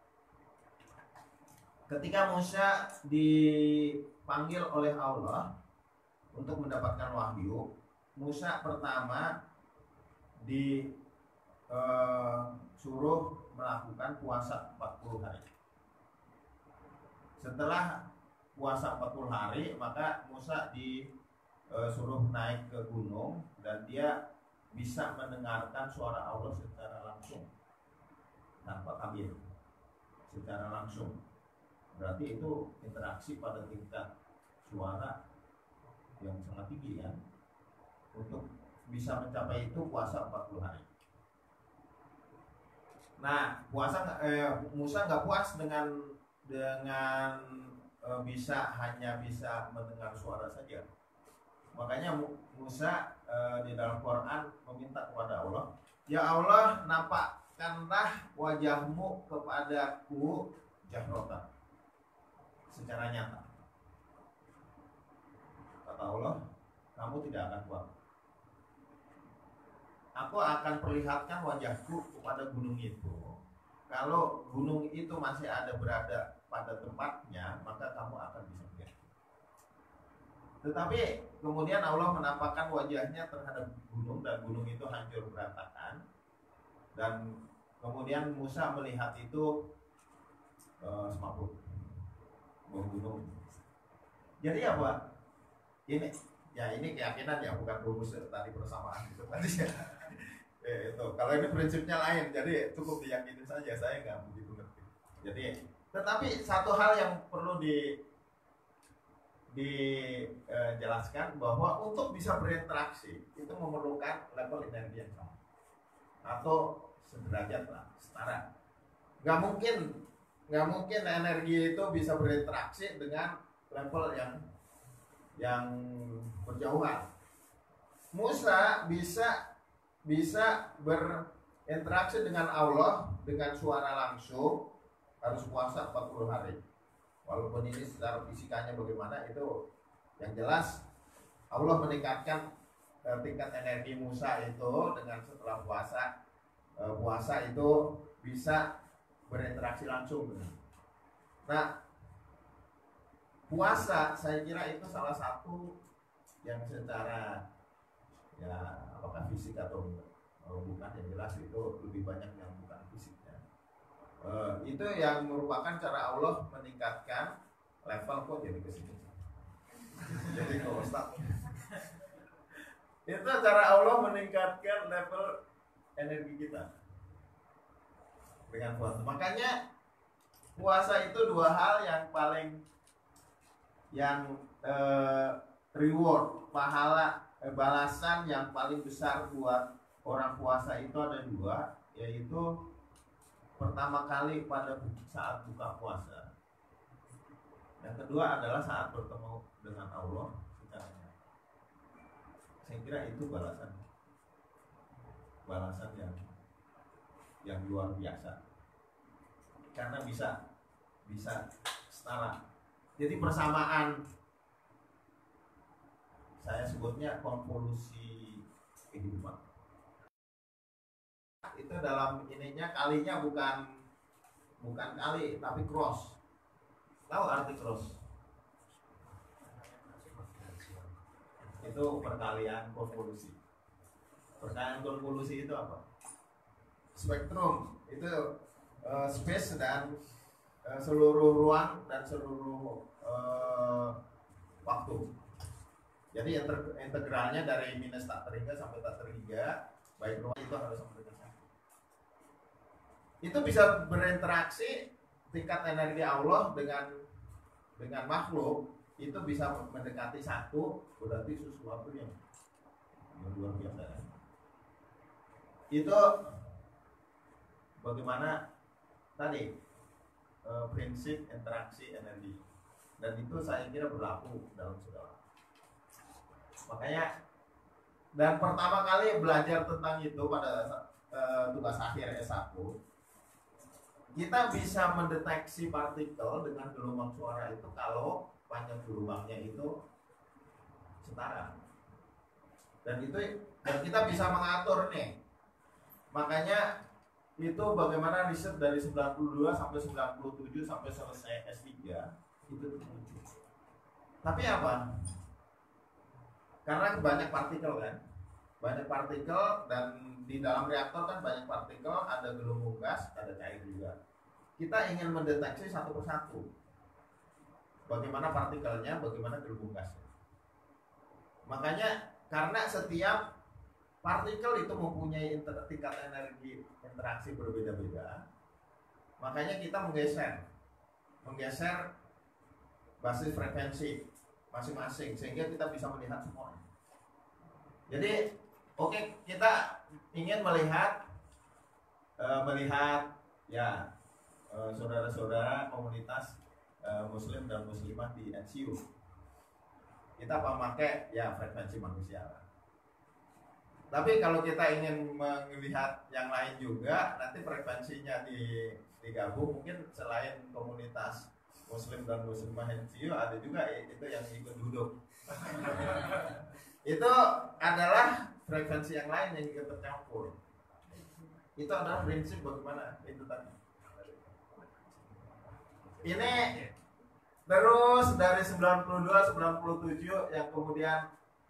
Speaker 3: Ketika Musa dipanggil oleh Allah untuk mendapatkan wahyu, Musa pertama disuruh melakukan puasa empat puluh hari. Setelah puasa empat puluh hari, maka Musa disuruh naik ke gunung dan dia bisa mendengarkan suara Allah secara langsung tanpa tabir, secara langsung. Berarti itu interaksi pada tingkat suara yang sangat tinggi ya. Untuk bisa mencapai itu puasa empat puluh hari. Nah, puasa eh, Musa nggak puas dengan dengan eh, bisa hanya bisa mendengar suara saja. Makanya Musa eh, di dalam Quran meminta kepada Allah, ya Allah, nampakkanlah wajahmu kepadaku jahrotan, secara nyata. Kata Allah, kamu tidak akan kuat. Aku akan perlihatkan wajahku kepada gunung itu. Kalau gunung itu masih ada berada pada tempatnya, maka kamu akan bisa melihat. Tetapi kemudian Allah menampakkan wajahnya terhadap gunung, dan gunung itu hancur berantakan. Dan kemudian Musa melihat itu uh, semaput gunung. Jadi apa? Ini ya ini keyakinan ya, bukan rumus tadi persamaan itu tadi ya. Eh, itu kalau ini prinsipnya lain, jadi cukup diyakini saja, saya nggak begitu ngerti. Jadi tetapi satu hal yang perlu di dijelaskan bahwa untuk bisa berinteraksi itu memerlukan level energi yang sama atau sederajat lah, setara. Nggak mungkin nggak mungkin energi itu bisa berinteraksi dengan level yang yang berjauhan. Musa bisa bisa berinteraksi dengan Allah dengan suara langsung, harus puasa empat puluh hari. Walaupun ini secara fisikanya bagaimana, itu yang jelas Allah meningkatkan eh, tingkat energi Musa itu dengan setelah puasa eh, puasa itu bisa berinteraksi langsung. Nah, puasa saya kira itu salah satu yang secara ya apakah fisik atau bukan, yang jelas itu lebih banyak yang bukan fisiknya. E, itu yang merupakan cara Allah meningkatkan level, kok jadi kesini jadi ke Ustaz. Itu cara Allah meningkatkan level energi kita dengan puasa. Makanya puasa itu dua hal yang paling yang eh, reward, pahala, eh, balasan yang paling besar buat orang puasa itu ada dua, yaitu pertama kali pada saat buka puasa, yang kedua adalah saat bertemu dengan Allah secara nyata. Saya kira itu balasan balasan yang yang luar biasa, karena bisa bisa setara. Jadi persamaan, saya sebutnya konvolusi kehidupan. Itu dalam ininya kalinya bukan bukan kali tapi cross. Tahu arti cross? Itu perkalian konvolusi. Perkalian konvolusi itu apa? Spektrum itu uh, space dan uh, seluruh ruang dan seluruh uh, waktu. Jadi integralnya dari minus tak terhingga sampai tak terhingga, baik ruang itu harus sama dengan satu. Itu bisa berinteraksi tingkat energi Allah dengan dengan makhluk itu bisa mendekati satu, berarti sesuatu yang luar biasa ya. Itu bagaimana tadi e, prinsip interaksi energi, dan itu saya kira berlaku dalam segala. Makanya, dan pertama kali belajar tentang itu pada e, tugas akhir S satu, kita bisa mendeteksi partikel dengan gelombang suara itu kalau panjang gelombangnya itu setara. Dan itu dan kita bisa mengatur nih. Makanya itu bagaimana riset dari sembilan puluh dua sampai sembilan puluh tujuh sampai selesai S tiga itu terwujud. Tapi apa? Karena banyak partikel kan, banyak partikel, dan di dalam reaktor kan banyak partikel, ada gelombang gas, ada cair juga. Kita ingin mendeteksi satu persatu bagaimana partikelnya, bagaimana gelombang gasnya. Makanya karena setiap partikel itu mempunyai inter- tingkat energi interaksi berbeda-beda, makanya kita menggeser menggeser basis frekuensi masing-masing sehingga kita bisa melihat semuanya. Jadi oke, okay, kita ingin melihat uh, melihat ya uh, saudara-saudara komunitas uh, muslim dan muslimah di N C U. Kita pakai ya frekuensi manusia. Tapi kalau kita ingin melihat yang lain juga, nanti frekuensinya di digabung, mungkin selain komunitas muslim dan muslimah N C U ada juga itu yang ikut duduk. Itu adalah frekuensi yang lain yang ikut tercampur. Itu adalah prinsip bagaimana itu tadi. Ini terus dari sembilan puluh dua sembilan puluh tujuh yang kemudian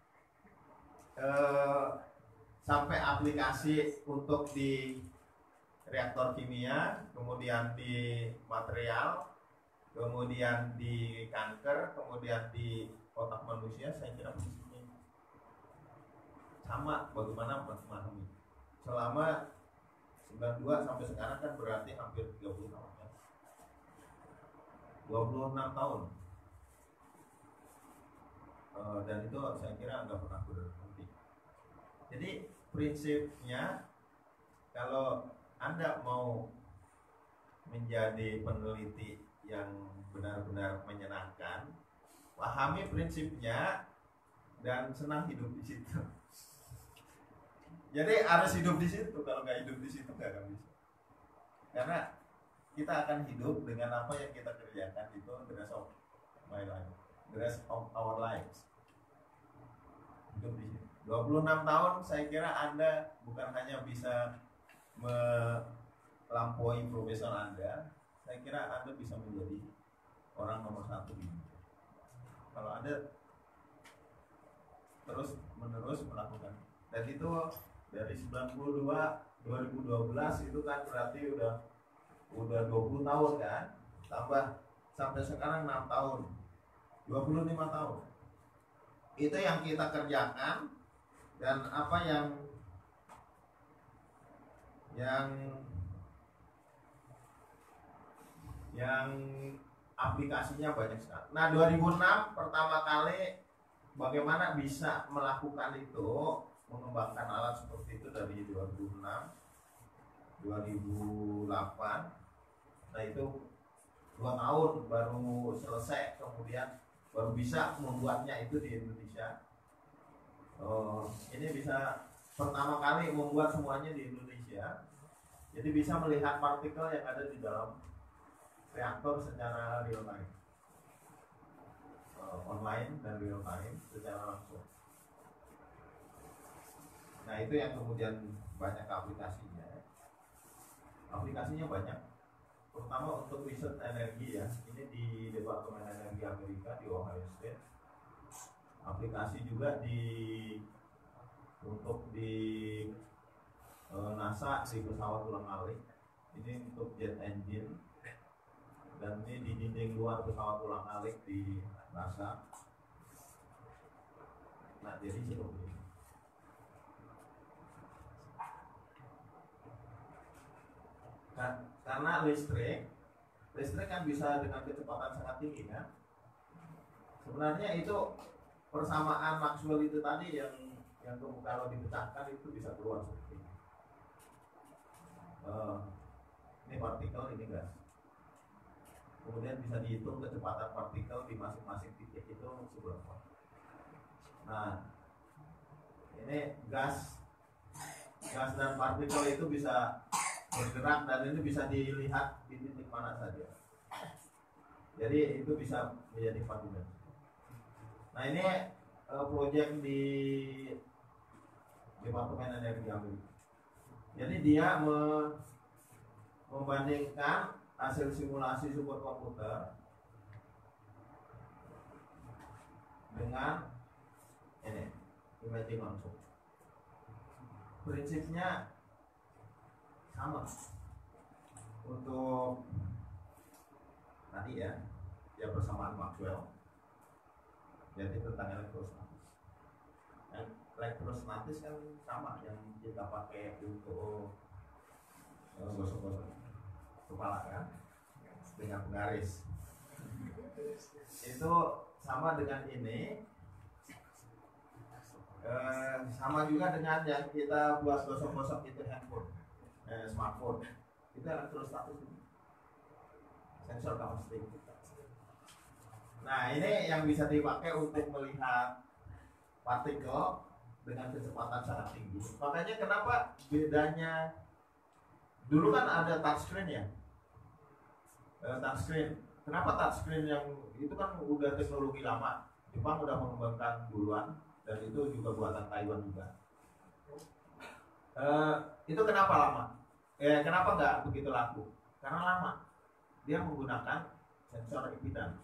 Speaker 3: eh, sampai aplikasi untuk di reaktor kimia, kemudian di material, kemudian di kanker, kemudian di otak manusia. Saya kira prinsipnya sama bagaimana memahami. Selama sembilan puluh dua sampai sekarang kan berarti hampir tiga puluh tahun ya. dua puluh enam tahun. Uh, dan itu saya kira nggak pernah berhenti. Jadi prinsipnya kalau Anda mau menjadi peneliti yang benar-benar menyenangkan, pahami prinsipnya dan senang hidup di situ. Jadi harus hidup di situ. Kalau nggak hidup di situ nggak akan bisa. Karena kita akan hidup dengan apa yang kita kerjakan itu the rest of my life, the rest of our lives. Hidup di situ. dua puluh enam tahun saya kira Anda bukan hanya bisa melampaui profesor Anda, saya kira Anda bisa menjadi orang nomor satu di dunia. Kalau Anda terus menerus melakukan, dan itu dari sembilan puluh dua dua ribu dua belas itu kan berarti udah udah dua puluh tahun kan, tambah sampai sekarang enam tahun, dua puluh lima tahun. Itu yang kita kerjakan, dan apa yang yang yang aplikasinya banyak sekali. Nah, dua ribu enam pertama kali bagaimana bisa melakukan itu, mengembangkan alat seperti itu dari dua ribu enam dua ribu delapan. Nah, itu dua tahun baru selesai, kemudian baru bisa membuatnya itu di Indonesia. Oh, ini bisa pertama kali membuat semuanya di Indonesia. Jadi bisa melihat partikel yang ada di dalam reaktor secara real time, uh, online dan real time secara langsung. Nah, itu yang kemudian banyak aplikasinya. Aplikasinya banyak. Pertama untuk riset energi ya, ini di Departemen Energi Amerika di Ohio State. Aplikasi juga di untuk di uh, NASA di pesawat ulang-alik. Ini untuk jet engine, dan ini di dinding luar pesawat ulang-alik di NASA. Nah, jadi seperti ini. Karena listrik, listrik kan bisa dengan kecepatan sangat tinggi kan. Sebenarnya itu persamaan Maxwell itu tadi yang yang kemudian kalau dipecahkan itu bisa keluar seperti ini. Uh, ini partikel, ini gas. Kemudian bisa dihitung kecepatan partikel di masing-masing titik itu seberapa. Nah, ini gas, gas dan partikel itu bisa bergerak dan ini bisa dilihat di titik mana saja. Jadi itu bisa menjadi empat dimensi. Nah ini uh, proyek di Departemen Energi Amerika. Jadi dia me membandingkan hasil simulasi superkomputer dengan ini imaging langsung. Prinsipnya sama untuk tadi ya, ya persamaan Maxwell. Jadi tentang elektrostatis. Elektrostatis kan sama yang kita pakai untuk uh, gosok-gosok kepala kan, dengan penggaris. Itu sama dengan ini. Eh, sama juga dengan yang kita buat gosok-gosok itu handphone, eh, smartphone. Itu elektrostatis. Sensor kapasitif. Nah ini yang bisa dipakai untuk melihat partikel dengan kecepatan sangat tinggi. Makanya kenapa bedanya dulu kan ada touchscreen ya, eh, touchscreen. Kenapa touchscreen yang itu kan udah teknologi lama, Jepang udah mengembangkan duluan dan itu juga buatan Taiwan juga. Eh, itu kenapa lama? Eh, kenapa nggak begitu laku? Karena lama. Dia menggunakan sensor impedance.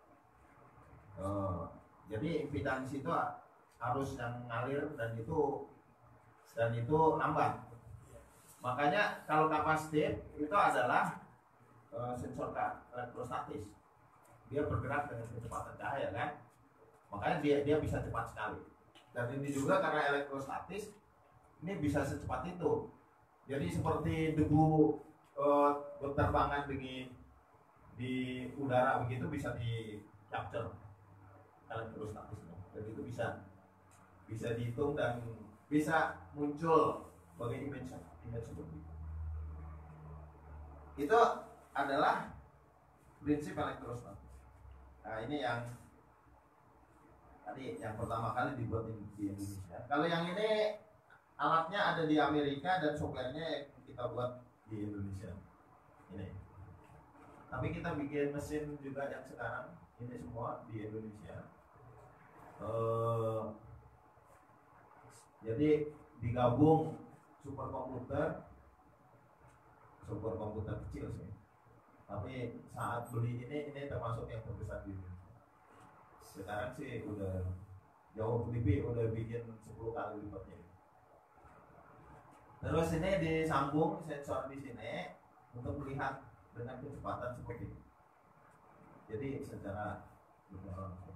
Speaker 3: Uh, jadi impedance itu harus yang ngalir dan itu dan itu lambat. Makanya kalau kapasitif itu adalah uh, sensor elektrostatis. Dia bergerak dengan kecepatan cahaya kan. Makanya dia dia bisa cepat sekali. Dan ini juga karena elektrostatis ini bisa secepat itu. Jadi seperti debu uh, berterbangan di di udara begitu bisa di capture elektrostatisnya. Jadi itu bisa bisa dihitung dan bisa muncul sebagai image image seperti itu. Itu adalah prinsip elektrostatis. Nah ini yang tadi yang pertama kali dibuat di, di Indonesia. Kalau yang ini alatnya ada di Amerika dan softwarenya yang kita buat di Indonesia. Ini. Tapi kita bikin mesin juga yang sekarang ini semua di Indonesia. Uh, jadi digabung superkomputer, superkomputer kecil sih. Tapi saat beli ini ini termasuk yang terbesar di Indonesia. Sekarang sih udah jauh lebih, udah bikin sepuluh kali lipatnya. Terus ini disambung sensor di sini untuk melihat dengan kecepatan seperti ini. Jadi secara langsung.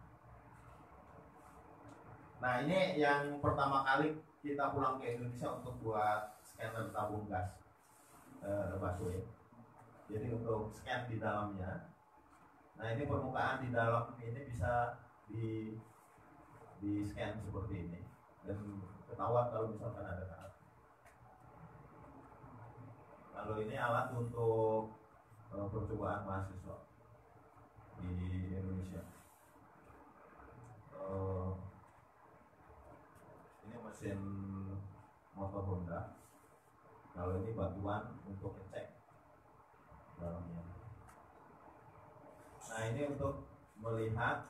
Speaker 3: Nah ini yang pertama kali kita pulang ke Indonesia untuk buat scanner tabung gas eh, busway. Jadi untuk scan di dalamnya. Nah ini permukaan di dalam ini bisa di di scan seperti ini dan ketahuan kalau misalkan ada karat. Kalau ini alat untuk uh, percobaan mahasiswa di Indonesia. Uh, ini mesin motor Honda. Kalau ini bantuan untuk ngecek dalamnya. Nah ini untuk melihat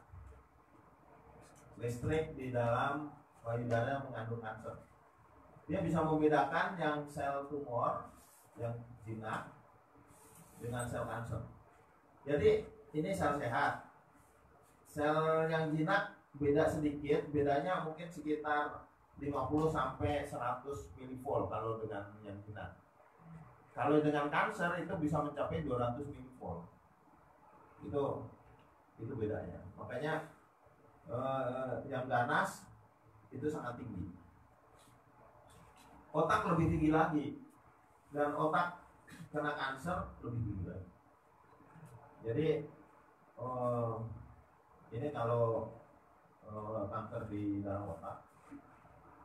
Speaker 3: listrik di dalam payudara mengandung kanker. Dia bisa membedakan yang sel tumor, yang jinak dengan sel kanker. Jadi ini sel sehat. Sel yang jinak beda sedikit, bedanya mungkin sekitar lima puluh sampai seratus milivolt kalau dengan yang jinak. Kalau dengan kanker itu bisa mencapai dua ratus milivolt. Itu itu bedanya. Makanya eh, yang ganas itu sangat tinggi. Otak lebih tinggi lagi, dan otak kena kanker lebih tinggi lagi. Jadi eh, ini kalau eh, kanker di dalam otak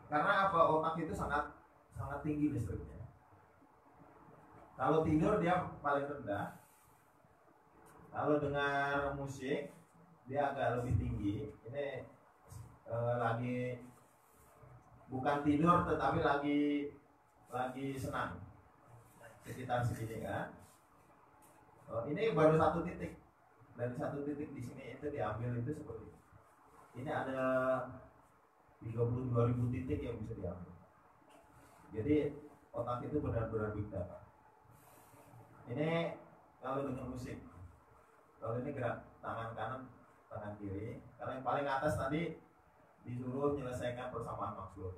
Speaker 3: Karena apa? Otak itu sangat sangat tinggi listriknya. Kalau tidur dia paling rendah. Kalau dengar musik dia agak lebih tinggi. Ini eh, lagi bukan tidur tetapi lagi lagi senang. Sekitar segini kan. Oh, ini baru satu titik. Dari satu titik di sini itu diambil itu seperti ini. Ini ada tiga puluh dua ribu titik yang bisa diambil. Jadi otak itu benar-benar big data. Ini kalau dengan musik. Kalau ini gerak tangan kanan, tangan kiri. Kalau yang paling atas tadi disuruh menyelesaikan persamaan Maxwell.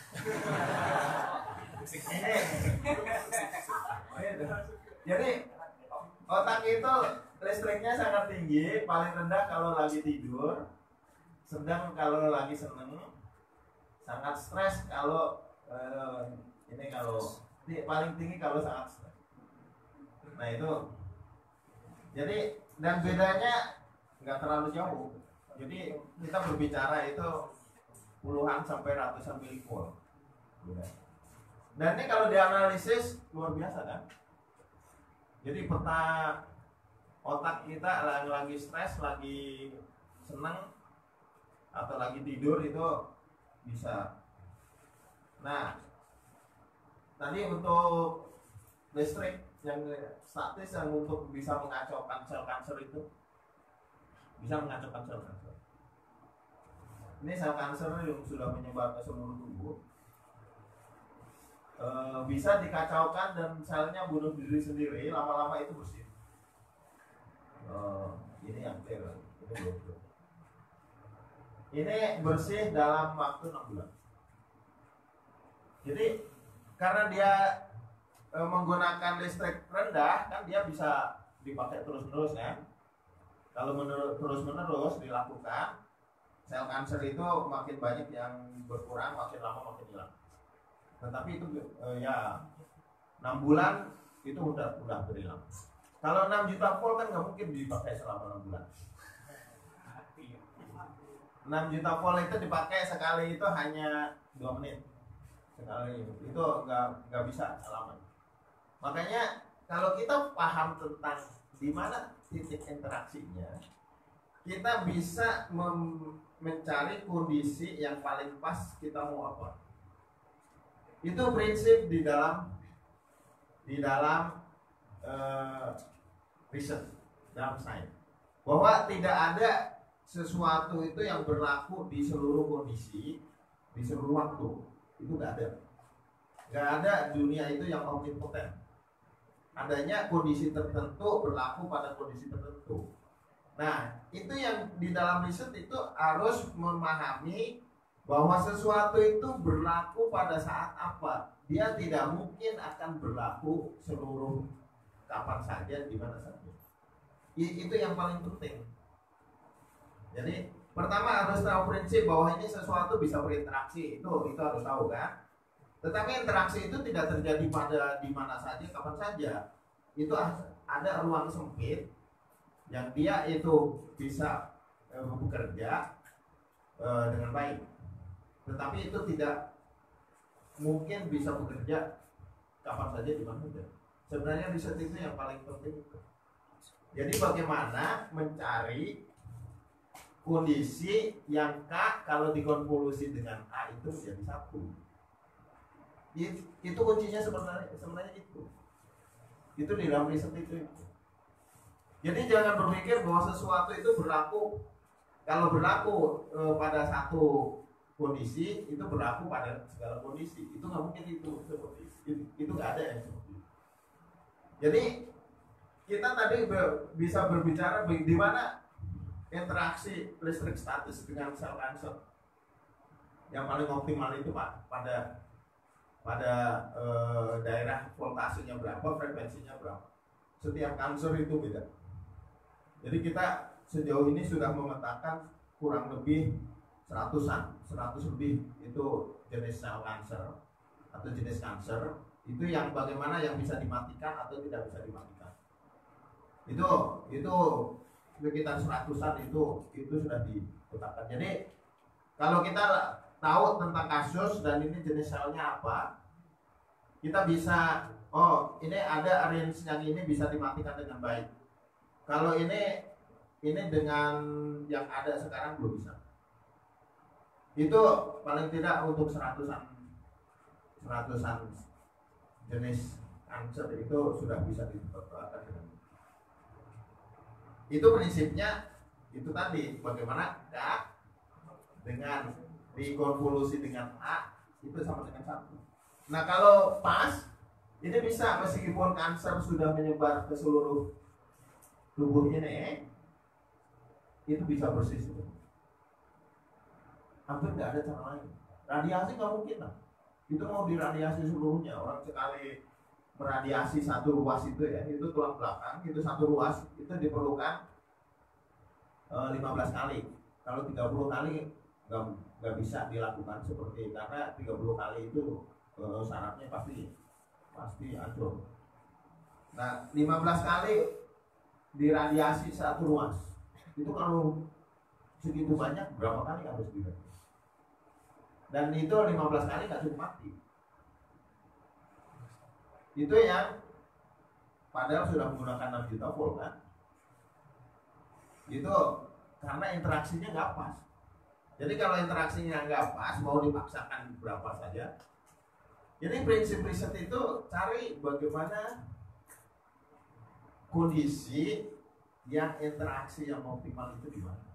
Speaker 3: Jadi otak itu listriknya sangat tinggi, paling rendah kalau lagi tidur, sedang kalau lagi seneng, sangat stres kalau eh, ini kalau ini paling tinggi kalau sangat stres. Nah itu, jadi dan bedanya nggak terlalu jauh. Jadi kita berbicara itu puluhan sampai ratusan milivolt. Dan ini kalau dianalisis luar biasa kan? Jadi peta otak kita lagi, lagi stres, lagi senang atau lagi tidur itu bisa. Nah, tadi untuk listrik yang statis yang untuk bisa mengacaukan sel kanker itu bisa mengacaukan sel kanker. Ini sel kanker yang sudah menyebar ke seluruh tubuh e, bisa dikacaukan dan selnya bunuh diri sendiri, lama-lama itu bersih. Oh, ini yang clear, ini belum belum. Ini bersih dalam waktu enam bulan. Jadi karena dia e, menggunakan listrik rendah, kan dia bisa dipakai terus-menerus kan. Kalau menurut terus-menerus dilakukan, sel kanker itu makin banyak yang berkurang, makin lama makin hilang. Tetapi itu e, ya enam bulan itu udah udah berhilang. Kalau enam juta volt kan nggak mungkin dipakai selama enam bulan. enam juta volt itu dipakai sekali itu hanya dua menit sekali, itu nggak nggak bisa lama. Makanya kalau kita paham tentang di mana titik interaksinya, kita bisa mencari kondisi yang paling pas kita mau apa. Itu prinsip di dalam di dalam Uh, riset dalam sains, bahwa tidak ada sesuatu itu yang berlaku di seluruh kondisi, di seluruh waktu. Itu nggak ada. Nggak ada dunia itu yang omnipoten. Adanya kondisi tertentu berlaku pada kondisi tertentu. Nah, itu yang di dalam riset itu harus memahami bahwa sesuatu itu berlaku pada saat apa. Dia tidak mungkin akan berlaku seluruh kapan saja, di mana saja. Itu yang paling penting. Jadi pertama harus tahu prinsip bahwa ini sesuatu bisa berinteraksi, itu itu harus tahu kan. Tetapi interaksi itu tidak terjadi pada di mana saja, kapan saja. Itu ada ruang sempit yang dia itu bisa e, bekerja e, dengan baik. Tetapi itu tidak mungkin bisa bekerja kapan saja, di mana saja. Sebenarnya riset itu yang paling penting. Jadi bagaimana mencari kondisi yang K kalau dikonvolusi dengan A itu menjadi satu. Itu kuncinya sebenarnya sebenarnya itu. Itu di dalam riset itu. Jadi jangan berpikir bahwa sesuatu itu berlaku, kalau berlaku e, pada satu kondisi itu berlaku pada segala kondisi. Itu nggak mungkin itu seperti itu. Itu nggak ada yang seperti itu. Jadi kita tadi ber, bisa berbicara di mana interaksi listrik statis dengan sel kanker. Yang paling optimal itu Pak pada pada e, daerah voltasenya berapa, frekuensinya berapa. Setiap kanker itu beda. Jadi kita sejauh ini sudah memetakan kurang lebih seratusan, seratus lebih itu jenis sel kanker atau jenis kanker. Itu yang bagaimana yang bisa dimatikan atau tidak bisa dimatikan. Itu itu sekitar seratusan itu itu sudah ditetapkan. Jadi kalau kita tahu tentang kasus dan ini jenis selnya apa, kita bisa, oh ini ada range yang ini bisa dimatikan dengan baik. Kalau ini ini dengan yang ada sekarang belum bisa. Itu paling tidak untuk seratusan seratusan jenis kanker itu sudah bisa diperbaiki dengan. Itu prinsipnya itu tadi, bagaimana K dengan dikonvolusi dengan A itu sama dengan satu. Nah kalau pas ini bisa, meskipun kanker sudah menyebar ke seluruh tubuh ini, itu bisa bersih semua. Hampir nggak ada cara lain. Radiasi nggak mungkin lah. Itu mau diradiasi seluruhnya. Orang sekali meradiasi satu ruas itu ya, itu tulang belakang, itu satu ruas itu diperlukan e, lima belas kali. Kalau tiga puluh kali nggak nggak bisa dilakukan seperti, karena tiga puluh kali itu e, syaratnya pasti pasti hancur. Nah, lima belas kali diradiasi satu ruas. Itu kalau segitu banyak berapa kali harus diradiasi? Dan itu lima belas kali nggak cukup mati. Itu yang padahal sudah menggunakan enam juta volt kan. Itu karena interaksinya nggak pas. Jadi kalau interaksinya nggak pas, mau dipaksakan berapa saja. Jadi prinsip riset itu cari bagaimana kondisi yang interaksi yang optimal itu di mana.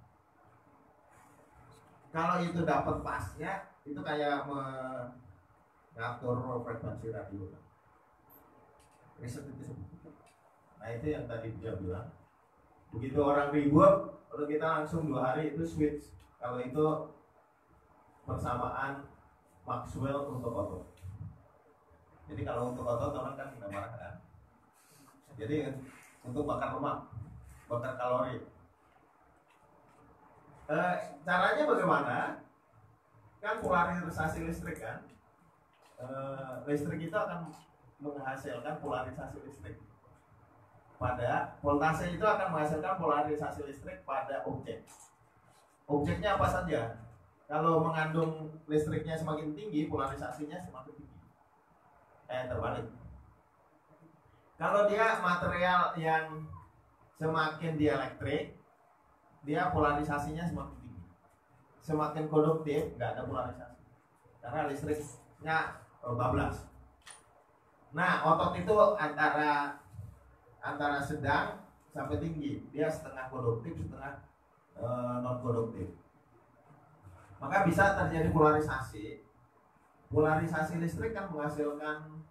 Speaker 3: Kalau itu dapat pasnya, itu kayak mengatur frekuensi radio. Riset itu seperti. Nah itu yang tadi dia bilang. Begitu orang ribut, kalau kita langsung dua hari itu switch. Kalau itu persamaan Maxwell untuk otot. Jadi kalau untuk otot orang kan tidak marah kan. Jadi untuk bakar lemak, bakar kalori. E, caranya bagaimana? Kan polarisasi listrik kan. E, listrik itu akan menghasilkan polarisasi listrik. Pada voltase itu akan menghasilkan polarisasi listrik pada objek. Objeknya apa saja? Kalau mengandung listriknya semakin tinggi, polarisasinya semakin tinggi. Eh terbalik. Kalau dia material yang semakin dielektrik, dia polarisasinya semakin tinggi. Semakin konduktif, nggak ada polarisasi. Karena listriknya bablas. Nah, otot itu antara antara sedang sampai tinggi. Dia setengah konduktif, setengah e, non konduktif. Maka bisa terjadi polarisasi. Polarisasi listrik kan menghasilkan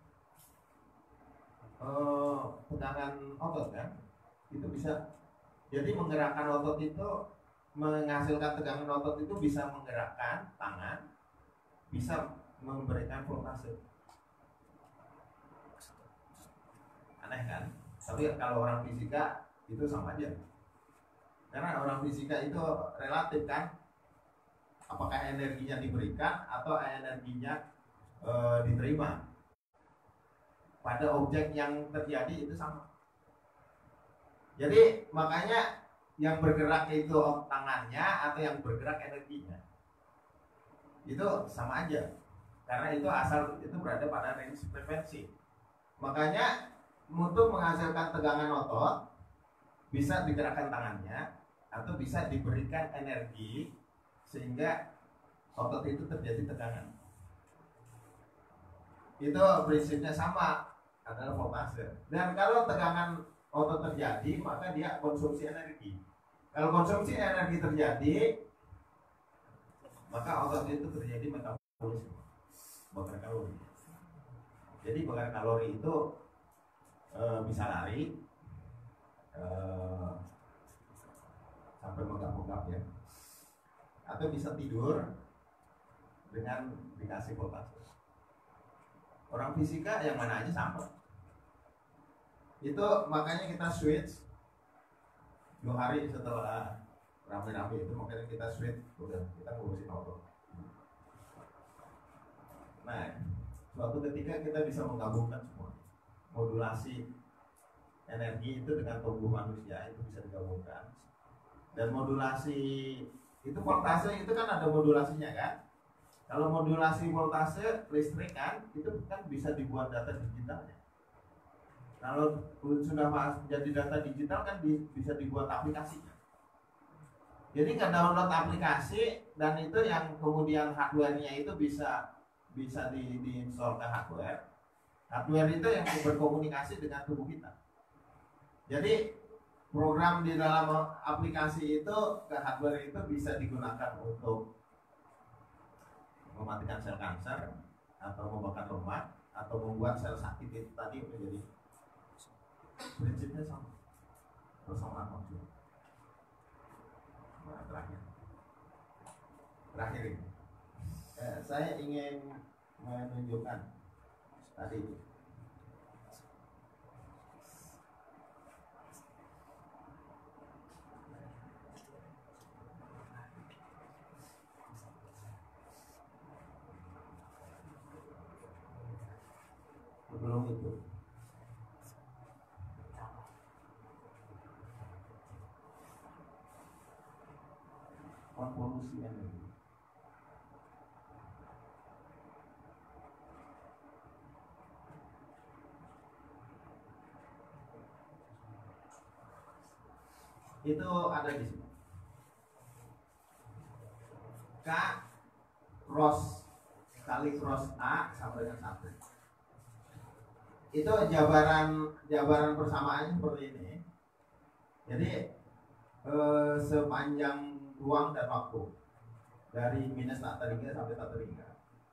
Speaker 3: Uh, tegangan otot kan, itu bisa. Jadi menggerakkan otot itu, menghasilkan tegangan otot itu bisa menggerakkan tangan, bisa memberikan voltase. Aneh kan? Tapi kalau orang fisika itu sama aja. Karena orang fisika itu relatif kan, apakah energinya diberikan atau energinya uh, diterima. Pada objek yang terjadi itu sama. Jadi makanya yang bergerak itu tangannya atau yang bergerak energinya itu sama aja, karena itu asal itu berada pada range frekuensi. Makanya untuk menghasilkan tegangan otot bisa digerakkan tangannya atau bisa diberikan energi sehingga otot itu terjadi tegangan. Itu prinsipnya sama, adalah voltase. Dan kalau tegangan otot terjadi, maka dia konsumsi energi. Kalau konsumsi energi terjadi, maka otot itu terjadi metabolisme, bakar kalori. Jadi bakar kalori itu e, bisa lari e, sampai megap-megap ya, atau bisa tidur dengan dikasih voltase. Orang fisika yang mana aja sama. Itu makanya kita switch dua hari setelah rame-rame itu, makanya kita switch, udah kita ngurusin otot. Nah, suatu ketika kita bisa menggabungkan semua. Modulasi energi itu dengan tubuh manusia itu bisa digabungkan. Dan modulasi itu voltase itu kan ada modulasinya kan. Kalau modulasi voltase listrik kan itu kan bisa dibuat data digitalnya. Kalau sudah jadi data digital kan di, bisa dibuat aplikasinya. Jadi kan download aplikasi dan itu yang kemudian hardware-nya itu bisa bisa di, diinstal ke hardware. Hardware itu yang berkomunikasi dengan tubuh kita. Jadi program di dalam aplikasi itu ke hardware itu bisa digunakan untuk mematikan sel kanker atau membakar lemak atau membuat sel sakit itu tadi menjadi prinsipnya sama persamaan maksud. Nah, terakhir terakhir ini eh, saya ingin menunjukkan tadi itu sebelum itu konvolusi energi. Itu ada di sini. K cross kali cross A sama dengan satu. Itu jabaran jabaran persamaannya seperti ini. Jadi eh, sepanjang ruang dan waktu dari minus tak terhingga sampai tak terhingga.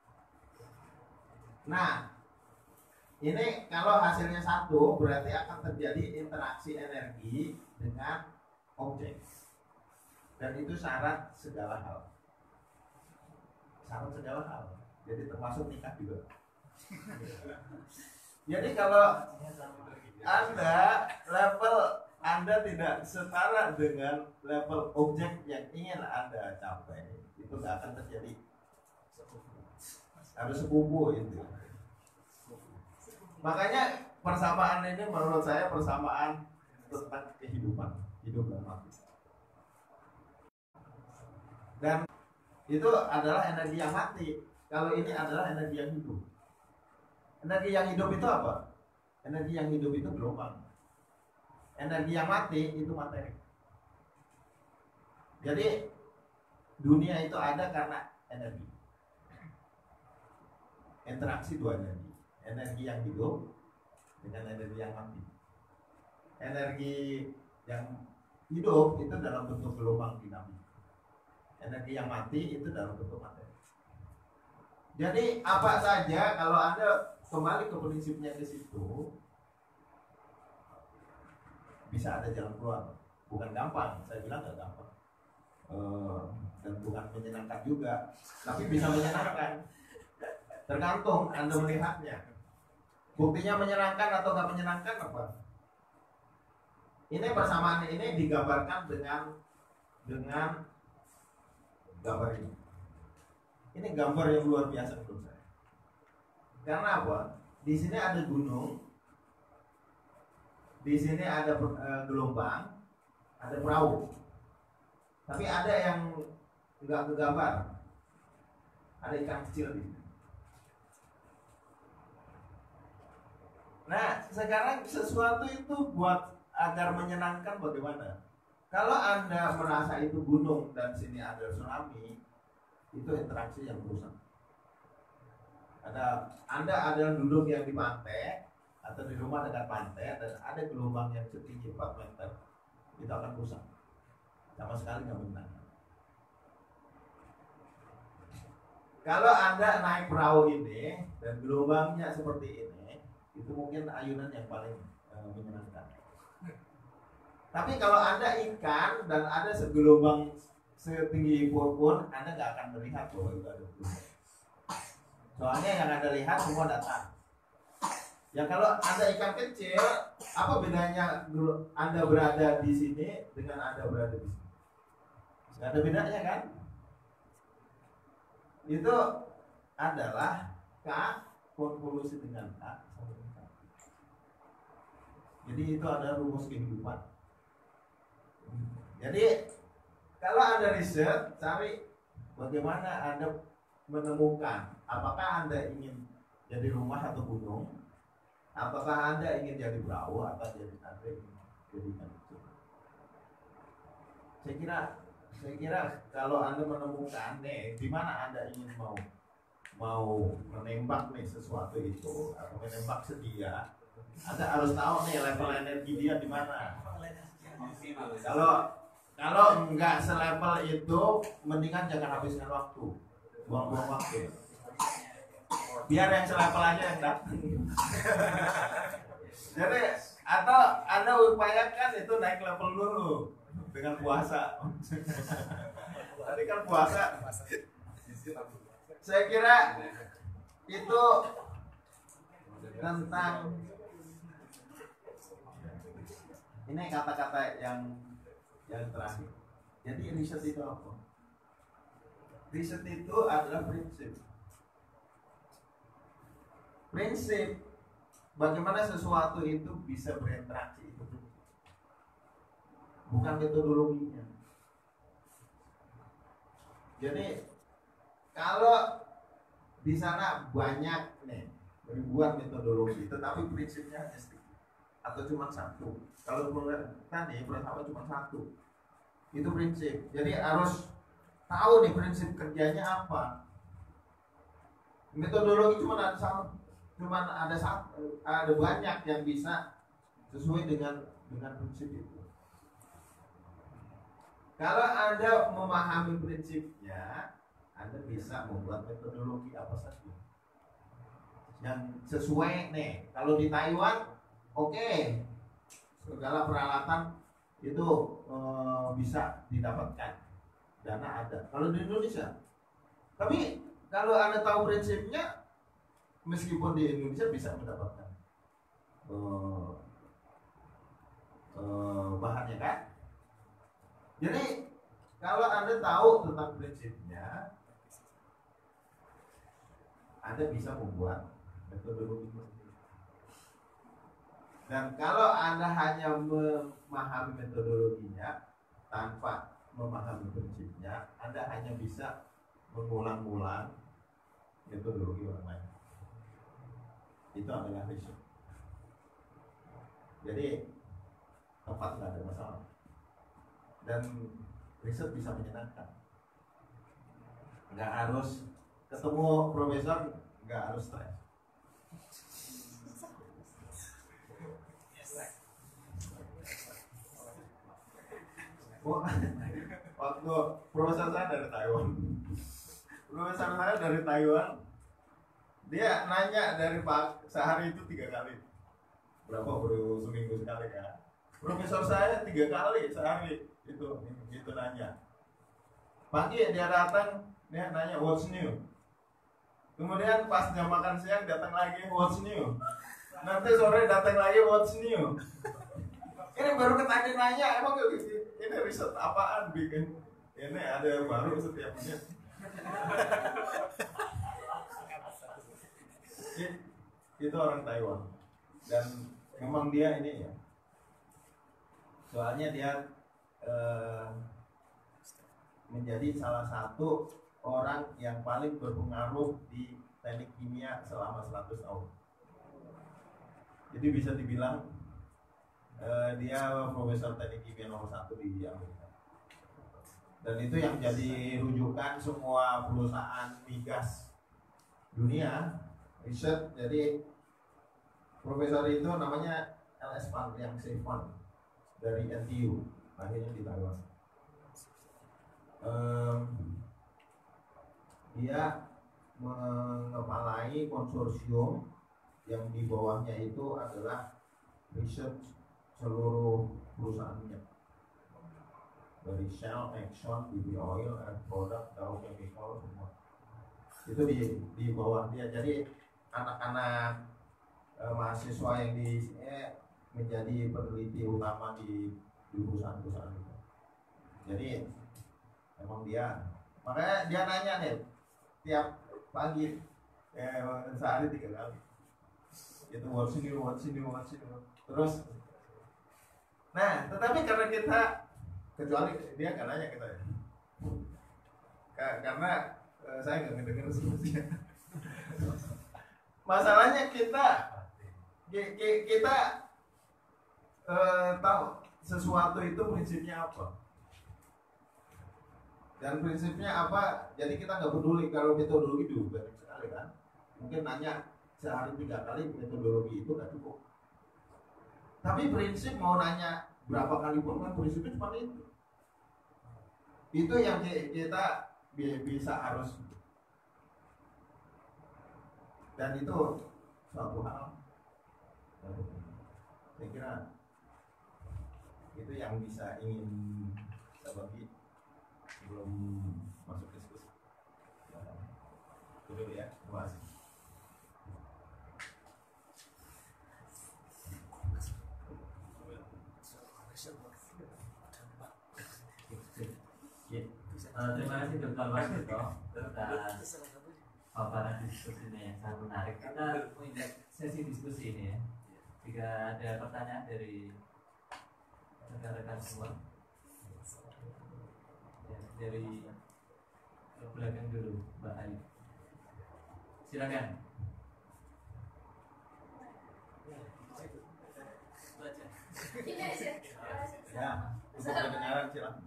Speaker 3: Nah, ini kalau hasilnya satu berarti akan terjadi interaksi energi dengan objek. Dan itu syarat segala hal. Syarat segala hal. Jadi termasuk nikah juga. Jadi kalau Anda level Anda tidak setara dengan level objek yang ingin Anda capai, itu nggak akan terjadi. Harus sepupu itu. Makanya persamaan ini menurut saya persamaan tentang kehidupan, hidup dan mati. Dan itu adalah energi yang mati. Kalau ini adalah energi yang hidup. Energi yang hidup itu apa? Energi yang hidup itu gelombang. Energi yang mati itu materi. Jadi dunia itu ada karena energi. Interaksi dua energi. Energi yang hidup dengan energi yang mati. Energi yang hidup itu dalam bentuk gelombang dinamis. Energi yang mati itu dalam bentuk materi. Jadi apa saja kalau Anda kembali ke prinsipnya ke situ, bisa ada jalan keluar. Bukan gampang, saya bilang nggak gampang, uh, dan bukan menyenangkan juga, tapi bisa menyenangkan. Tergantung Anda melihatnya. Buktinya menyenangkan atau nggak menyenangkan apa? Ini persamaan ini digambarkan dengan dengan gambar ini. Ini gambar yang luar biasa menurut saya. Karena apa? Di sini ada gunung, di sini ada e, gelombang, ada perahu. Tapi ada yang nggak kegambar. Ada ikan kecil di sini. Nah, sekarang sesuatu itu buat agar menyenangkan bagaimana? Kalau Anda merasa itu gunung dan sini ada tsunami, itu interaksi yang rusak. Ada Anda ada duduk yang di pantai atau di rumah dekat pantai dan ada gelombang yang setinggi empat meter, itu akan rusak. Sama sekali nggak menyenangkan. Kalau Anda naik perahu ini dan gelombangnya seperti ini, itu mungkin ayunan yang paling uh, menyenangkan. Tapi kalau Anda ikan dan ada segelombang setinggi pun, Anda nggak akan melihat bahwa itu ada gelombang. Soalnya yang Anda lihat semua datang. Ya kalau Anda ikan kecil, apa bedanya Anda berada di sini dengan Anda berada di sini? Nggak ada bedanya kan? Itu adalah K konvolusi dengan K. Jadi itu adalah rumus kehidupan. Jadi kalau Anda riset, cari bagaimana Anda menemukan apakah Anda ingin jadi rumah atau gunung, apakah Anda ingin jadi perahu atau jadi Anda ingin jadi itu. Saya kira saya kira kalau Anda menemukan nih di mana Anda ingin mau mau menembak nih sesuatu itu atau menembak sedia, Anda harus tahu nih level energi dia di mana. Kalau kalau nggak selevel itu, mendingan jangan habiskan waktu, buang-buang waktu. Biar yang selevel aja yang datang. Jadi atau Anda upayakan itu naik level dulu dengan puasa. Tadi kan puasa. Saya kira itu tentang ini kata-kata yang yang terakhir. Jadi riset itu apa? Riset itu adalah prinsip. Prinsip bagaimana sesuatu itu bisa berinteraksi itu, bukan metodologinya. Jadi kalau di sana banyak nih ribuan metodologi, tetapi prinsipnya hanya sedikit atau cuma satu. Kalau tadi filsafat cuma satu, itu prinsip. Jadi harus tahu nih prinsip kerjanya apa. Metodologi cuma ada satu, cuma ada satu, ada banyak yang bisa sesuai dengan dengan prinsip itu. Kalau Anda memahami prinsipnya, Anda bisa membuat metodologi apa saja yang sesuai nih. Kalau di Taiwan, oke. Okay. Segala peralatan itu e, bisa didapatkan, dana ada. Kalau di Indonesia, tapi kalau Anda tahu prinsipnya, meskipun di Indonesia bisa mendapatkan e, e, bahannya kan. Jadi kalau Anda tahu tentang prinsipnya, Anda bisa membuat metodologi. Dan kalau Anda hanya memahami metodologinya tanpa memahami prinsipnya, Anda hanya bisa mengulang-ulang metodologi orang lain. Itu adalah riset. Jadi tempat nggak ada masalah. Dan riset bisa menyenangkan. Nggak harus ketemu profesor, nggak harus stres. Waktu profesor saya dari Taiwan, profesor saya dari Taiwan, dia nanya dari Pak sehari itu tiga kali, berapa baru seminggu sekali kan? Profesor saya tiga kali sehari itu itu nanya. Pagi dia datang, dia nanya what's new. Kemudian pas jam makan siang datang lagi what's new. Nanti sore datang lagi what's new. Ini baru ketadi nanya, emang ini riset apaan bikin? Ini ada yang baru setiap menit. Itu orang Taiwan. Dan memang dia ini ya. Soalnya dia eh, menjadi salah satu orang yang paling berpengaruh di teknik kimia selama seratus tahun. Jadi bisa dibilang uh, dia profesor teknik kimia nomor satu di Amerika. Dan itu yang jadi rujukan semua perusahaan migas dunia riset. Jadi profesor itu namanya L S Pan yang Sefan dari N T U, lahirnya di Taiwan. Um, dia mengepalai konsorsium yang di bawahnya itu adalah riset seluruh perusahaan minyak, dari Shell, Exxon, B P Oil, Air Product, Dow Chemical, semua itu di di bawah dia. Jadi anak-anak eh, mahasiswa yang di eh, menjadi peneliti utama di, di perusahaan-perusahaan itu. Jadi emang dia, makanya dia nanya nih tiap pagi eh, sehari tiga kali itu what's new, what's new, what's new. Terus nah tetapi karena kita, kecuali dia nggak nanya kita ya, karena Eh, saya nggak ngedenger sebetulnya. Masalahnya kita ki- ki- kita eh, tahu sesuatu itu prinsipnya apa. Dan prinsipnya apa? Jadi kita nggak peduli kalau metodologi dulu banyak sekali kan. Mungkin nanya sehari tiga kali metodologi itu nggak cukup. Tapi prinsip mau nanya berapa kali pun kan prinsipnya cuma itu. Itu yang kita bisa harus, dan itu suatu hal saya kira itu yang bisa ingin saya bagi sebelum masuk diskusi. Itu dulu ya, terima kasih.
Speaker 4: Uh, terima kasih Dokter Waskito atas paparan diskusinya yang sangat menarik. Kita punya sesi diskusi ini ya. Jika ada pertanyaan dari rekan-rekan semua, ya, dari belakang dulu, Mbak Ayu. Silakan.
Speaker 3: Ya, untuk kedengaran silakan.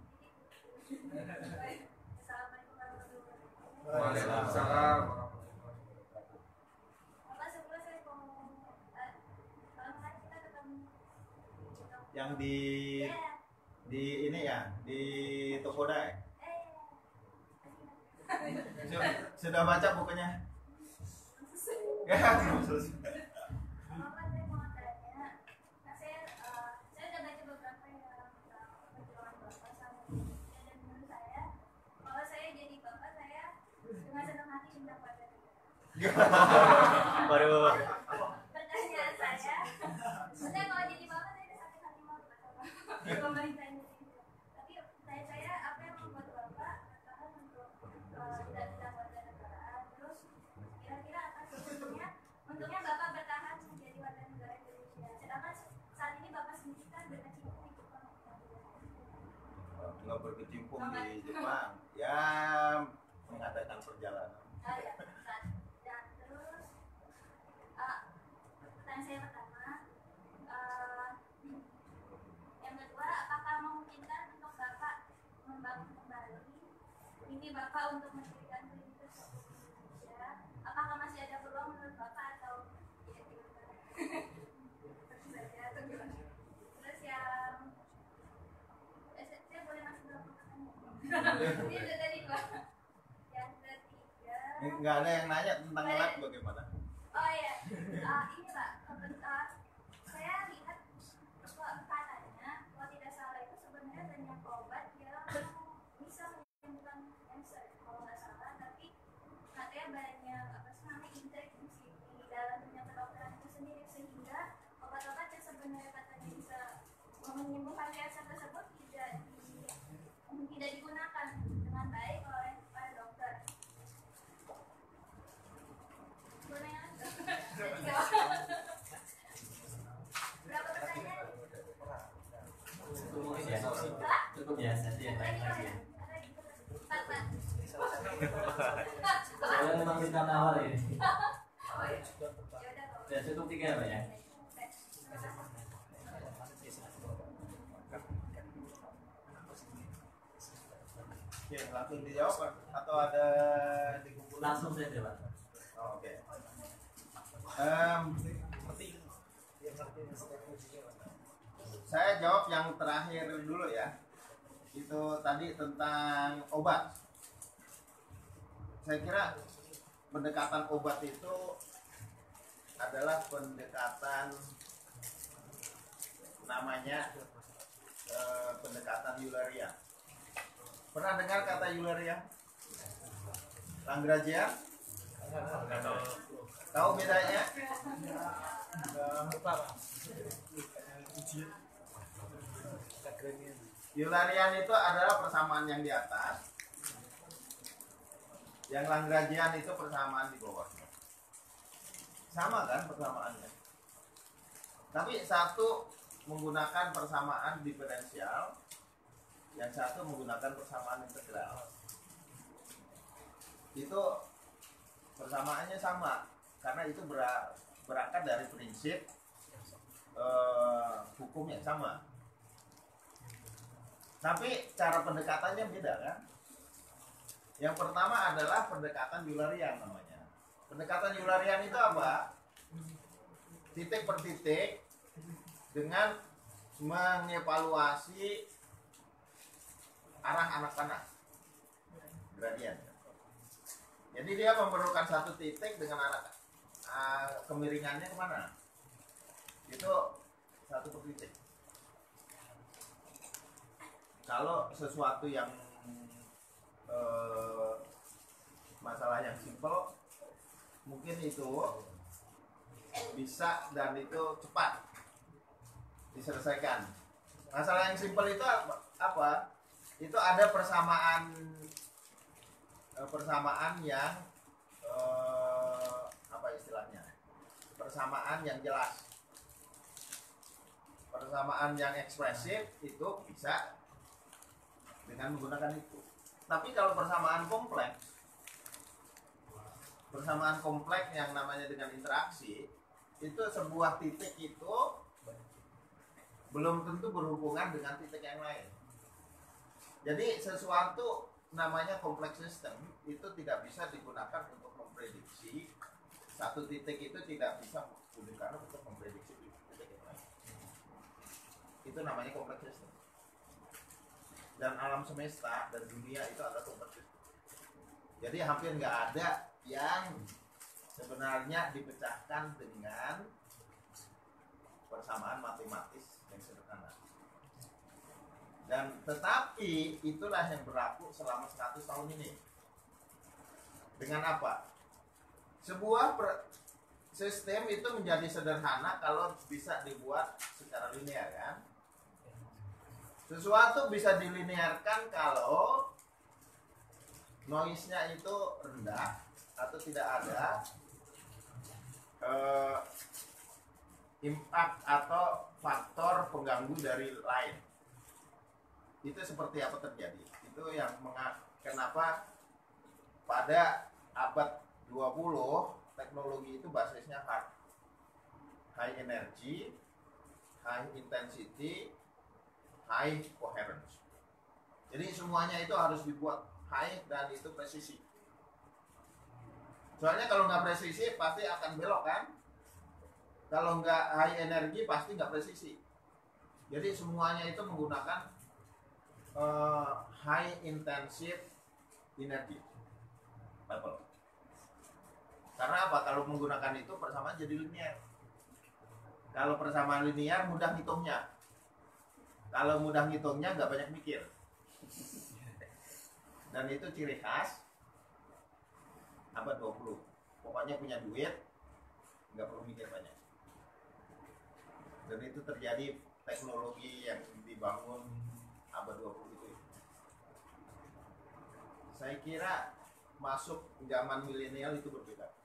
Speaker 2: Waalaikumsalam.
Speaker 3: Yang di di ini ya, di Tokoda. Sudah, sudah baca bukunya? Ya, belum selesai.
Speaker 1: Baru
Speaker 5: pertanyaan saya, sebenarnya kalau jadi bapak saya udah sakit hati mau di pemerintah ini. Tapi saya saya apa yang membuat bapak bertahan untuk tidak tidak warga negaraan? Terus kira-kira apa sebetulnya untungnya bapak bertahan menjadi warga negara Indonesia? Sedangkan saat ini bapak sendiri kan berkecimpung di Jepang.
Speaker 3: Nggak berkecimpung di Jepang, ya mengadakan perjalanan.
Speaker 5: Ah, ya. Dan terus uh, pertanyaan saya pertama, uh, yang kedua, apakah memungkinkan untuk bapak membangun kembali mimpi bapak untuk mendirikan klinik tersebut di Indonesia? Apakah masih ada peluang menurut bapak atau ya gimana? Terus saja atau gimana? Terus yang eh, saya, saya boleh masuk dalam pertanyaan? Ini udah tadi pak. Yang ketiga.
Speaker 3: Nggak ada yang nanya tentang lab bagaimana?
Speaker 5: Oh iya, uh, ini Pak, uh, saya lihat kok katanya, kalau tidak salah itu sebenarnya banyak obat yang bisa menyembuhkan cancer, kalau nggak salah, tapi katanya banyak apa sih namanya interaksi di dalam dunia kedokteran itu sendiri, sehingga obat-obat yang sebenarnya katanya bisa menyembuhkan cancer tersebut tidak di, tidak digunakan dengan baik oleh para dokter. Berapa pertanyaan?
Speaker 4: Cukup ya, cukup ya, nanti yang lain lagi.
Speaker 5: Empat, Pak.
Speaker 4: Saya memang minta awal ini.
Speaker 5: Oh iya. Ya udah, Pak.
Speaker 4: Ya cukup tiga Pak ya.
Speaker 3: Oke, langsung dijawab atau ada dikumpulkan?
Speaker 4: Langsung saja Pak.
Speaker 3: Oh, oke. Em, saya jawab yang terakhir dulu ya. Itu tadi tentang obat. Saya kira pendekatan obat itu adalah pendekatan namanya eh, pendekatan Eulalia. Pernah dengar kata Eulalia? Langrazian? Tahu bedanya? Eulalian itu adalah persamaan yang di atas. Yang Langrazian itu persamaan di bawah. Sama kan persamaannya? Tapi satu menggunakan persamaan diferensial, yang satu menggunakan persamaan integral. itu persamaannya sama karena itu ber- berangkat dari prinsip eh, hukum yang sama. Tapi cara pendekatannya beda kan? Yang pertama adalah pendekatan Eulerian namanya. Pendekatan Eulerian itu apa? Titik per titik dengan mengevaluasi arah anak panah gradien. Jadi dia memerlukan satu titik dengan arah uh, kemiringannya kemana? Itu satu per titik. Kalau sesuatu yang uh, masalah yang simple, mungkin itu bisa dan itu cepat diselesaikan. Masalah yang simple itu apa? Itu ada persamaan persamaan yang eh, apa istilahnya? Persamaan yang jelas. Persamaan yang ekspresif itu bisa dengan menggunakan itu. Tapi kalau persamaan kompleks, persamaan kompleks yang namanya dengan interaksi, itu sebuah titik itu belum tentu berhubungan dengan titik yang lain. Jadi sesuatu namanya kompleks sistem itu tidak bisa digunakan untuk memprediksi satu titik, itu tidak bisa digunakan untuk memprediksi titik yang lain. Itu namanya kompleks sistem. Dan alam semesta dan dunia itu adalah kompleks sistem. Jadi hampir nggak ada yang sebenarnya dipecahkan dengan persamaan matematis yang sederhana. Dan tetapi itulah yang berlaku selama seratus tahun ini. Dengan apa? Sebuah per, sistem itu menjadi sederhana kalau bisa dibuat secara linear kan? Sesuatu bisa dilinearkan kalau noise-nya itu rendah atau tidak ada uh, impact atau faktor pengganggu dari lain. Itu seperti apa terjadi? Itu yang menga- kenapa pada abad dua puluh teknologi itu basisnya hard, high energy, high intensity, high coherence. Jadi semuanya itu harus dibuat high dan itu presisi. Soalnya kalau nggak presisi pasti akan belok kan? Kalau nggak high energy pasti nggak presisi. Jadi semuanya itu menggunakan uh, high intensive energy level. Karena apa? Kalau menggunakan itu persamaan jadi linear. Kalau persamaan linear mudah ngitungnya. Kalau mudah ngitungnya nggak banyak mikir. Dan itu ciri khas abad dua puluh. Pokoknya punya duit, nggak perlu mikir banyak. Dan itu terjadi teknologi yang dibangun abad dua puluh itu. Saya kira masuk zaman milenial itu berbeda.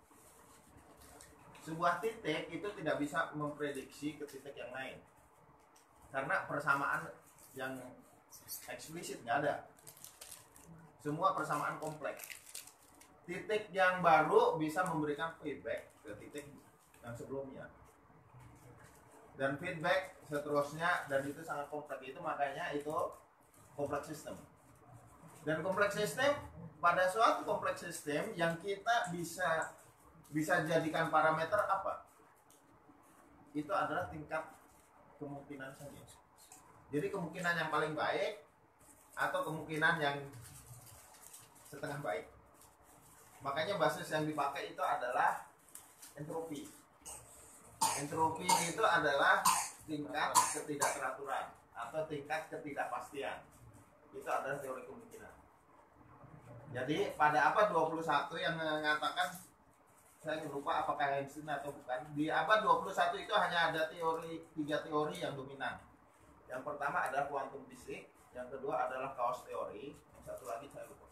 Speaker 3: Sebuah titik itu tidak bisa memprediksi ke titik yang lain. Karena persamaan yang eksplisit nggak ada. Semua persamaan kompleks. Titik yang baru bisa memberikan feedback ke titik yang sebelumnya. Dan feedback seterusnya, dan itu sangat kompleks. Itu makanya itu kompleks sistem. Dan kompleks sistem, pada suatu kompleks sistem yang kita bisa bisa jadikan parameter apa? Itu adalah tingkat kemungkinan saja. Jadi kemungkinan yang paling baik atau kemungkinan yang setengah baik. Makanya basis yang dipakai itu adalah entropi. Entropi itu adalah tingkat ketidakteraturan atau tingkat ketidakpastian. Itu adalah teori kemungkinan. Jadi pada abad dua puluh satu yang mengatakan, saya lupa apakah Einstein atau bukan, di abad dua puluh satu itu hanya ada teori, tiga teori yang dominan. Yang pertama adalah quantum physics, yang kedua adalah chaos teori, yang satu lagi saya lupa.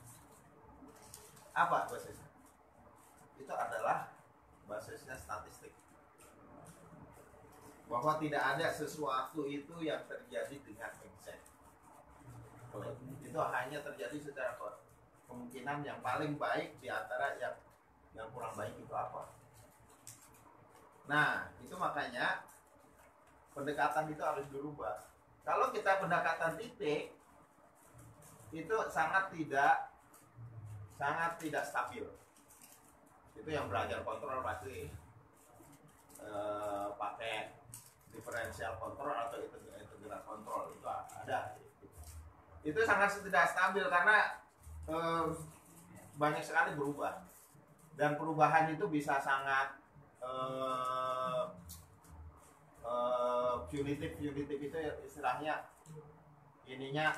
Speaker 3: Apa basisnya? Itu adalah basisnya statistik. Bahwa tidak ada sesuatu itu yang terjadi dengan exact. Itu hanya terjadi secara kemungkinan yang paling baik di antara yang yang kurang baik itu apa. Nah, itu makanya pendekatan itu harus dirubah. Kalau kita pendekatan titik itu sangat tidak sangat tidak stabil. Itu yang belajar kontrol pasti eh, pakai diferensial kontrol atau integral kontrol itu ada. Itu sangat tidak stabil karena eh, banyak sekali berubah, dan perubahan itu bisa sangat eh, eh, punitive punitive itu istilahnya ininya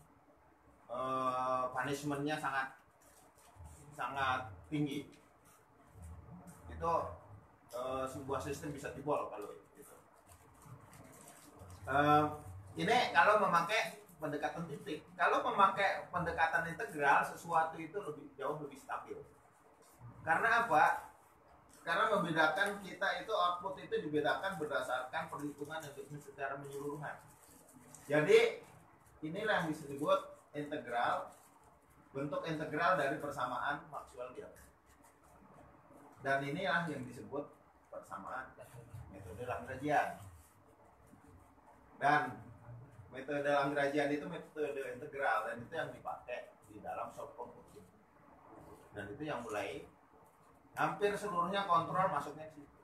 Speaker 3: eh, punishmentnya sangat sangat tinggi. Itu eh, sebuah sistem bisa jebol kalau itu. Eh, ini kalau memakai pendekatan titik. Kalau memakai pendekatan integral, sesuatu itu lebih jauh lebih stabil. Karena apa? Karena membedakan kita itu output itu dibedakan berdasarkan perhitungan yang secara menyeluruhan. Jadi inilah yang disebut integral, bentuk integral dari persamaan Maxwell di atas. Dan inilah yang disebut persamaan metode Lagrangian. Dan metode Lagrangian itu metode integral, dan itu yang dipakai di dalam soft computing. Dan itu yang mulai hampir seluruhnya kontrol masuknya ke situ.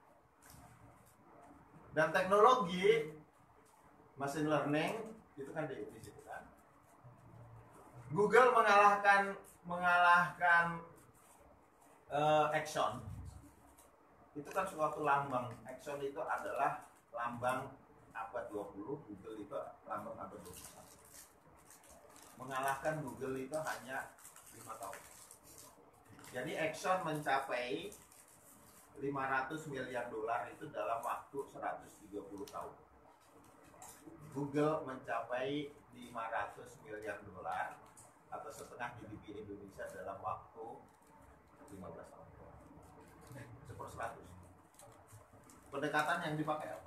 Speaker 3: Dan teknologi machine learning itu kan di, di situ kan. Google mengalahkan mengalahkan uh, Exxon. Itu kan suatu lambang. Exxon itu adalah lambang abad dua puluh, Google itu lambang abad dua puluh satu. Mengalahkan Google itu hanya lima tahun. Jadi Exxon mencapai lima ratus miliar dolar itu dalam waktu seratus tiga puluh tahun. Google mencapai lima ratus miliar dolar atau setengah G D P Indonesia dalam waktu lima belas tahun. Seperseratus. Pendekatan yang dipakai apa?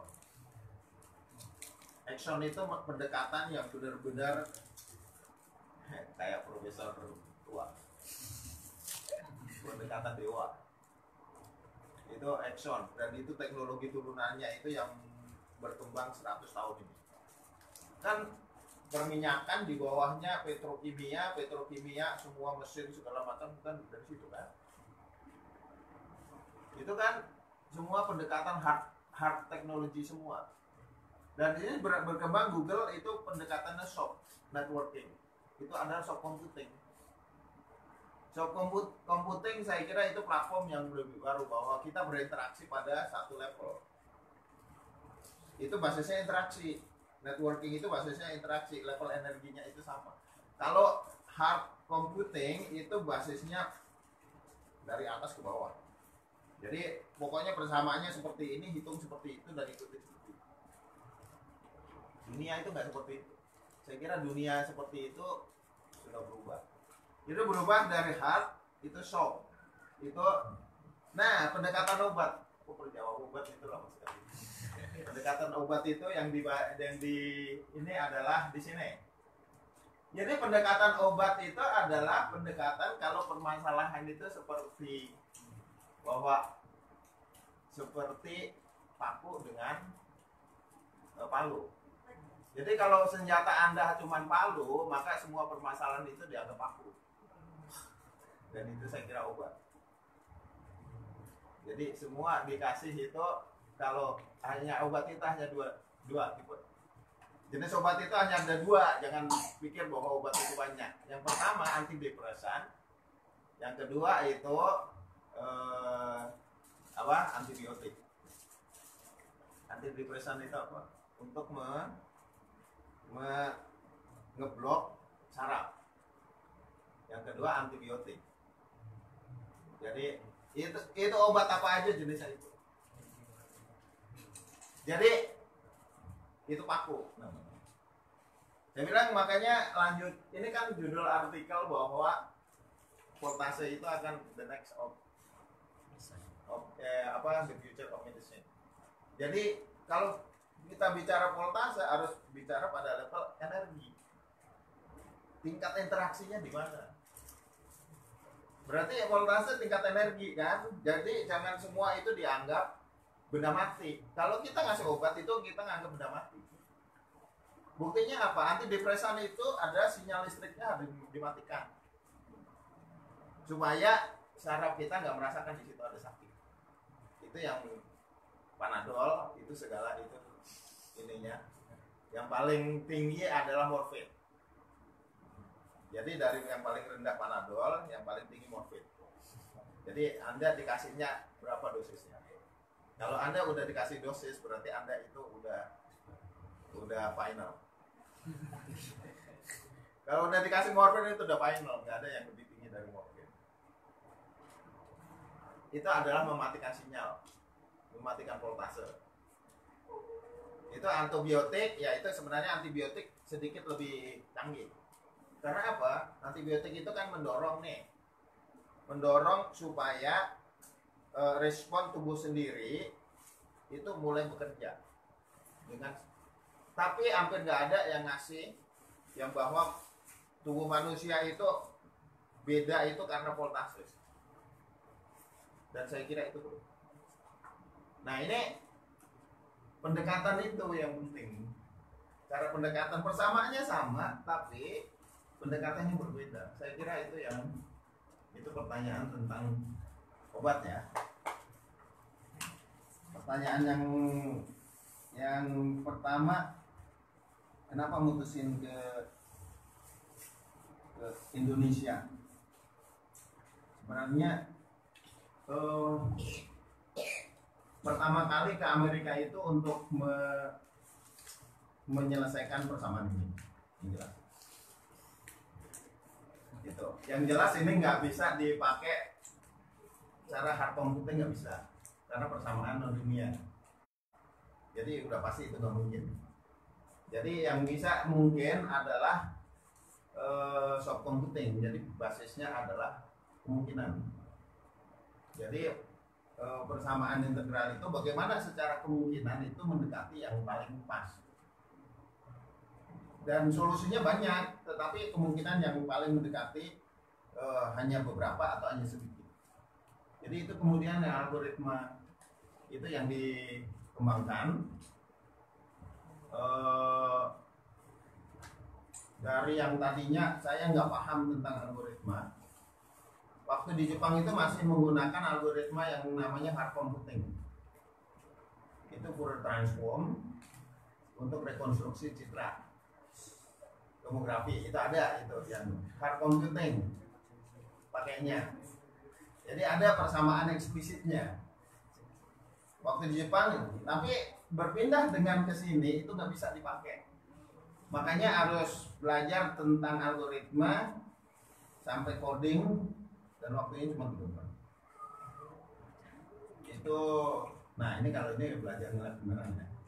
Speaker 3: Exxon itu pendekatan yang benar-benar kayak profesor tua, pendekatan dewa. Itu Exxon, dan itu teknologi turunannya itu yang berkembang seratus tahun ini. Kan perminyakan di bawahnya petrokimia, petrokimia semua mesin segala macam kan dari situ kan. Itu kan semua pendekatan hard hard teknologi semua. Dan ini ber berkembang Google itu pendekatannya soft networking. Itu adalah soft computing. Soft computing saya kira itu platform yang lebih baru, bahwa kita berinteraksi pada satu level. Itu basisnya interaksi. Networking itu basisnya interaksi, level energinya itu sama. Kalau hard computing itu basisnya dari atas ke bawah. Jadi pokoknya persamaannya seperti ini, hitung seperti itu, dan ikuti seperti itu. Dunia itu nggak seperti itu. Saya kira dunia seperti itu sudah berubah. Itu berubah dari hard itu soft. Itu, nah pendekatan obat. Aku perjawab obat itu lama sekali. Pendekatan obat itu yang di yang di ini adalah di sini. Jadi pendekatan obat itu adalah pendekatan kalau permasalahan itu seperti bahwa seperti paku dengan uh, palu. Jadi kalau senjata Anda cuma palu, maka semua permasalahan itu dianggap paku. Dan itu saya kira obat. Jadi semua dikasih itu, kalau hanya obat itu hanya dua, dua tipe. Jenis obat itu hanya ada dua, jangan pikir bahwa obat itu banyak. Yang pertama antidepresan, yang kedua itu eh, apa? Antibiotik. Antidepresan itu apa? Untuk me, me ngeblok saraf. Yang kedua antibiotik. Jadi itu itu obat apa aja jenisnya itu. Jadi itu paku namanya. Saya bilang makanya lanjut, ini kan judul artikel bahwa voltase itu akan the next of, of eh, apa the future of medicine. Jadi kalau kita bicara voltase harus bicara pada level energi. Tingkat interaksinya di mana? Berarti voltase tingkat energi kan. Jadi jangan semua itu dianggap benda mati. Kalau kita ngasih obat itu kita nganggap benda mati. Buktinya apa? Antidepresan itu ada sinyal listriknya harus dimatikan supaya saraf kita nggak merasakan di situ ada sakit. Itu yang Panadol itu segala itu ininya. Yang paling tinggi adalah morfin. Jadi dari yang paling rendah Panadol, yang paling tinggi morfin. Jadi Anda dikasihnya berapa dosisnya? Kalau Anda udah dikasih dosis berarti Anda itu udah udah final. Kalau udah dikasih morfin itu udah final, nggak ada yang lebih tinggi dari morfin. Itu adalah mematikan sinyal, mematikan voltase. Itu antibiotik, ya itu sebenarnya antibiotik sedikit lebih canggih. Karena apa? Antibiotik itu kan mendorong nih, mendorong supaya e, respon tubuh sendiri itu mulai bekerja. Dengan, tapi hampir nggak ada yang ngasih yang bahwa tubuh manusia itu beda itu karena voltase. Dan saya kira itu. Nah ini pendekatan itu yang penting. Cara pendekatan persamaannya sama, tapi pendekatannya berbeda. Saya kira itu yang itu pertanyaan tentang obat ya. Pertanyaan yang yang pertama, kenapa mutusin ke ke Indonesia? Sebenarnya eh, pertama kali ke Amerika itu untuk me, menyelesaikan persamaan ini. Yang jelas. Gitu. Yang jelas ini nggak bisa dipakai cara hard computing, nggak bisa karena persamaan dunia. Jadi udah pasti itu nggak mungkin. Jadi yang bisa mungkin adalah uh, soft computing. Jadi basisnya adalah kemungkinan. Jadi uh, persamaan integral itu bagaimana secara kemungkinan itu mendekati yang paling pas. Dan solusinya banyak, tetapi kemungkinan yang paling mendekati uh, hanya beberapa atau hanya sedikit. Jadi itu kemudian yang algoritma itu yang dikembangkan uh, dari yang tadinya saya nggak paham tentang algoritma. Waktu di Jepang itu masih menggunakan algoritma yang namanya hard computing. Itu Fourier transform untuk rekonstruksi citra. Tomografi itu ada itu yang hard computing pakainya. Jadi ada persamaan eksplisitnya waktu di Jepang, tapi berpindah dengan ke sini itu nggak bisa dipakai. Makanya harus belajar tentang algoritma sampai coding dan waktunya cuma tiga bulan. Itu, nah ini kalau ini belajar ngeliat beneran ya.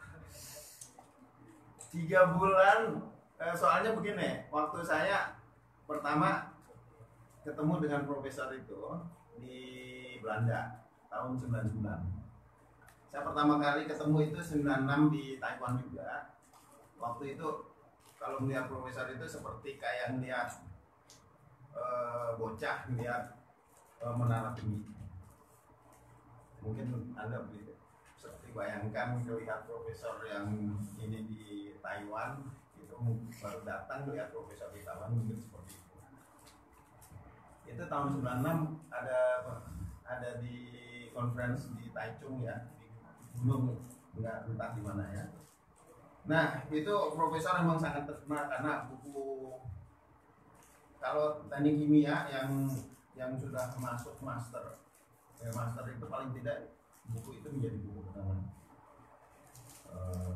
Speaker 3: Tiga bulan. Soalnya begini, waktu saya pertama ketemu dengan profesor itu di Belanda tahun sembilan puluh sembilan. Saya pertama kali ketemu itu sembilan puluh enam di Taiwan juga. Waktu itu kalau melihat profesor itu seperti kayak melihat e, bocah melihat e, menara tinggi. Mungkin Anda begitu. Seperti bayangkan melihat profesor yang ini di Taiwan, baru datang lihat profesor di Taiwan mungkin seperti itu. Itu tahun sembilan puluh enam ada ada di conference di Taichung ya, di gunung enggak entah di mana ya. Nah itu profesor memang sangat terkenal karena buku, kalau teknik kimia yang yang sudah masuk master ya, master itu paling tidak buku itu menjadi buku pertama. Uh,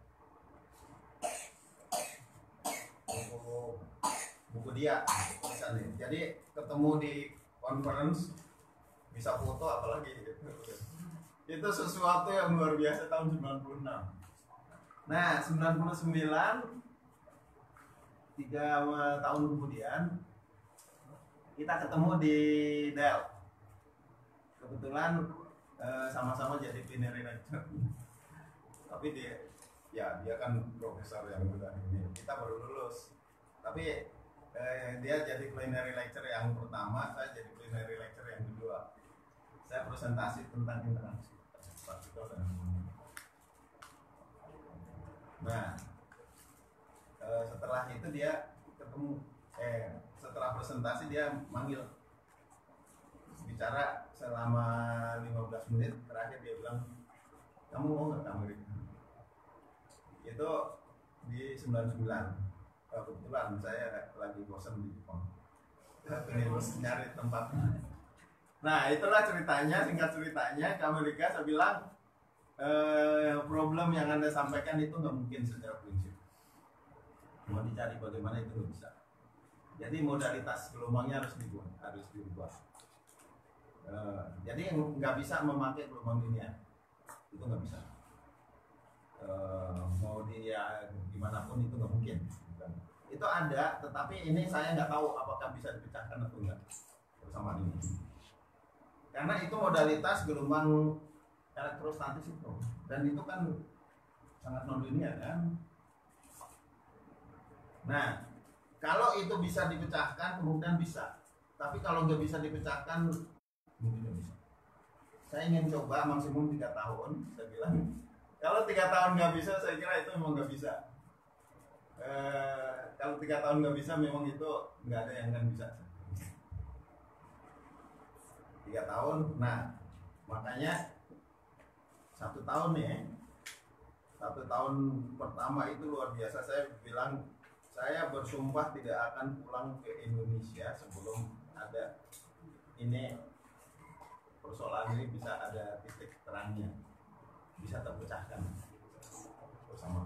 Speaker 3: buku buku dia misalnya. Jadi ketemu di conference bisa foto apalagi gitu. Itu sesuatu yang luar biasa tahun sembilan puluh enam. Nah sembilan puluh sembilan, tiga tahun kemudian kita ketemu di Dell. Kebetulan eh, sama-sama jadi binary lecturer. Tapi dia ya dia kan profesor yang udah ini, kita baru lulus. Tapi eh, dia jadi plenary lecture yang pertama, saya jadi plenary lecture yang kedua. Saya presentasi tentang interaksi partikel dan nah eh, setelah itu dia ketemu eh setelah presentasi dia manggil bicara selama lima belas menit. Terakhir dia bilang, kamu mau nggak ke Amerika? Itu di sembilan puluh sembilan. Oh, kebetulan saya lagi bosan di Jepang, ingin nyari tempat. Nah itulah ceritanya, singkat ceritanya ke Amerika. Saya bilang eh, problem yang Anda sampaikan itu nggak mungkin secara prinsip, mau dicari bagaimana itu nggak bisa. Jadi modalitas gelombangnya harus dibuat, harus diubah. Uh, jadi nggak bisa memakai gelombang linear, itu nggak bisa. Uh, mau dia gimana pun itu nggak mungkin. Itu ada, tetapi ini saya nggak tahu apakah bisa dipecahkan atau enggak bersama ini. Karena itu modalitas gelombang elektrostatis itu, dan itu kan sangat non-linear kan. Nah, kalau itu bisa dipecahkan, kemungkinan bisa. Tapi kalau nggak bisa dipecahkan, mungkin nggak bisa. Saya ingin coba maksimum tiga tahun. Saya bilang, kalau tiga tahun nggak bisa, saya kira itu memang nggak bisa. E, kalau tiga tahun nggak bisa, memang itu nggak ada yang akan bisa. Tiga tahun, nah makanya satu tahun nih, satu tahun pertama itu luar biasa. Saya bilang, saya bersumpah tidak akan pulang ke Indonesia sebelum ada ini persoalan ini bisa ada titik terangnya, bisa terpecahkan bersama.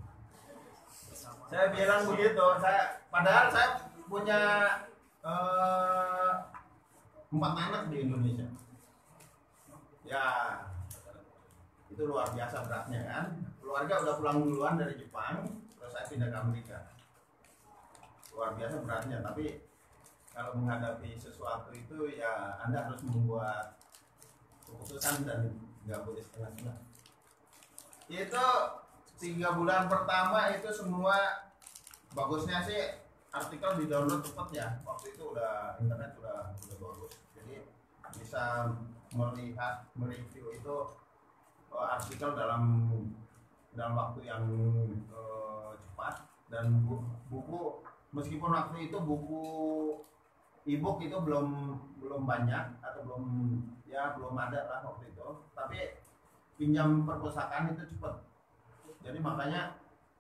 Speaker 3: Saya bilang begitu. Saya padahal saya punya eh, empat anak di Indonesia. Ya, itu luar biasa beratnya kan. Keluarga udah pulang duluan dari Jepang, terus saya pindah ke Amerika. Luar biasa beratnya, tapi kalau menghadapi sesuatu itu ya Anda harus membuat keputusan dan nggak boleh setengah-setengah. Itu tiga bulan pertama itu semua bagusnya sih artikel di download cepat ya. Waktu itu udah internet udah udah bagus, jadi bisa melihat mereview itu uh, artikel dalam dalam waktu yang uh, cepat. Dan bu, buku meskipun waktu itu buku e-book itu belum belum banyak atau belum ya belum ada lah waktu itu, tapi pinjam perpustakaan itu cepat. Jadi makanya